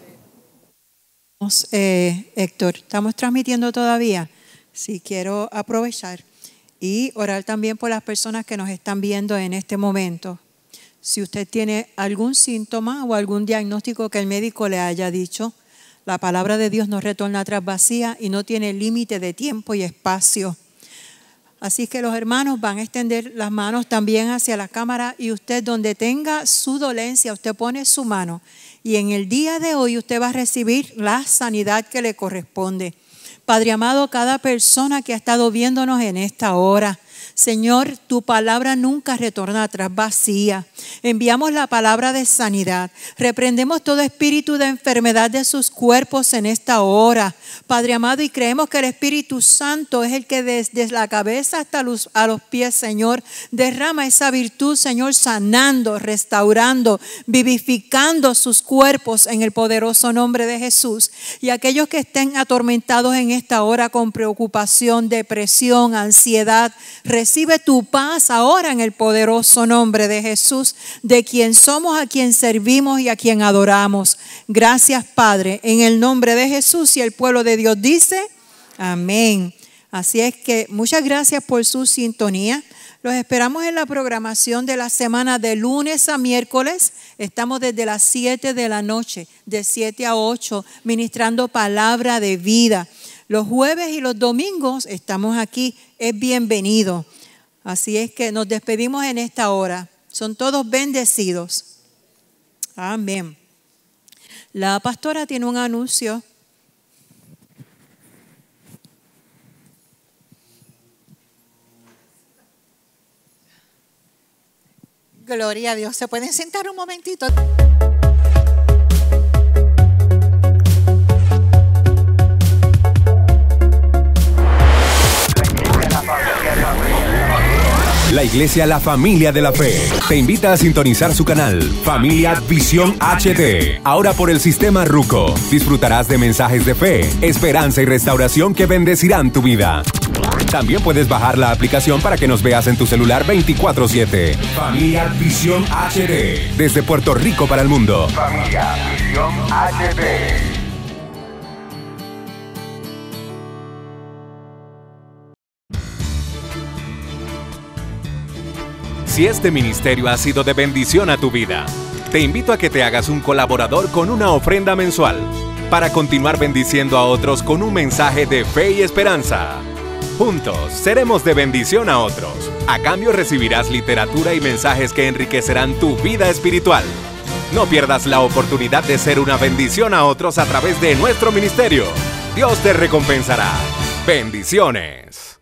Héctor, ¿estamos transmitiendo todavía? Sí, quiero aprovechar y orar también por las personas que nos están viendo en este momento. Si usted tiene algún síntoma o algún diagnóstico que el médico le haya dicho, la palabra de Dios no retorna atrás vacía y no tiene límite de tiempo y espacio. Así que los hermanos van a extender las manos también hacia la cámara y usted donde tenga su dolencia, usted pone su mano y en el día de hoy usted va a recibir la sanidad que le corresponde. Padre amado, cada persona que ha estado viéndonos en esta hora, Señor, tu palabra nunca retorna atrás vacía. Enviamos la palabra de sanidad. Reprendemos todo espíritu de enfermedad de sus cuerpos en esta hora, Padre amado, y creemos que el Espíritu Santo es el que desde la cabeza hasta a los pies, Señor, derrama esa virtud, Señor, sanando, restaurando, vivificando sus cuerpos en el poderoso nombre de Jesús. Y aquellos que estén atormentados en esta hora con preocupación, depresión, ansiedad, recibe tu paz ahora en el poderoso nombre de Jesús, de quien somos, a quien servimos y a quien adoramos. Gracias, Padre, en el nombre de Jesús, y el pueblo de Dios dice, amén. Así es que muchas gracias por su sintonía. Los esperamos en la programación de la semana de lunes a miércoles. Estamos desde las 7 de la noche, de 7 a 8, ministrando palabra de vida. Los jueves y los domingos estamos aquí, es bienvenido. Así es que nos despedimos en esta hora. Son todos bendecidos. Amén. La pastora tiene un anuncio. Gloria a Dios. ¿Se pueden sentar un momentito? La Iglesia La Familia de la Fe te invita a sintonizar su canal Familia Visión HD. Ahora por el sistema Ruco disfrutarás de mensajes de fe, esperanza y restauración que bendecirán tu vida. También puedes bajar la aplicación para que nos veas en tu celular 24/7. Familia Visión HD. Desde Puerto Rico para el mundo. Familia Visión HD. si este ministerio ha sido de bendición a tu vida. Te invito a que te hagas un colaborador con una ofrenda mensual para continuar bendiciendo a otros con un mensaje de fe y esperanza. Juntos seremos de bendición a otros. A cambio recibirás literatura y mensajes que enriquecerán tu vida espiritual. No pierdas la oportunidad de ser una bendición a otros a través de nuestro ministerio. Dios te recompensará. Bendiciones.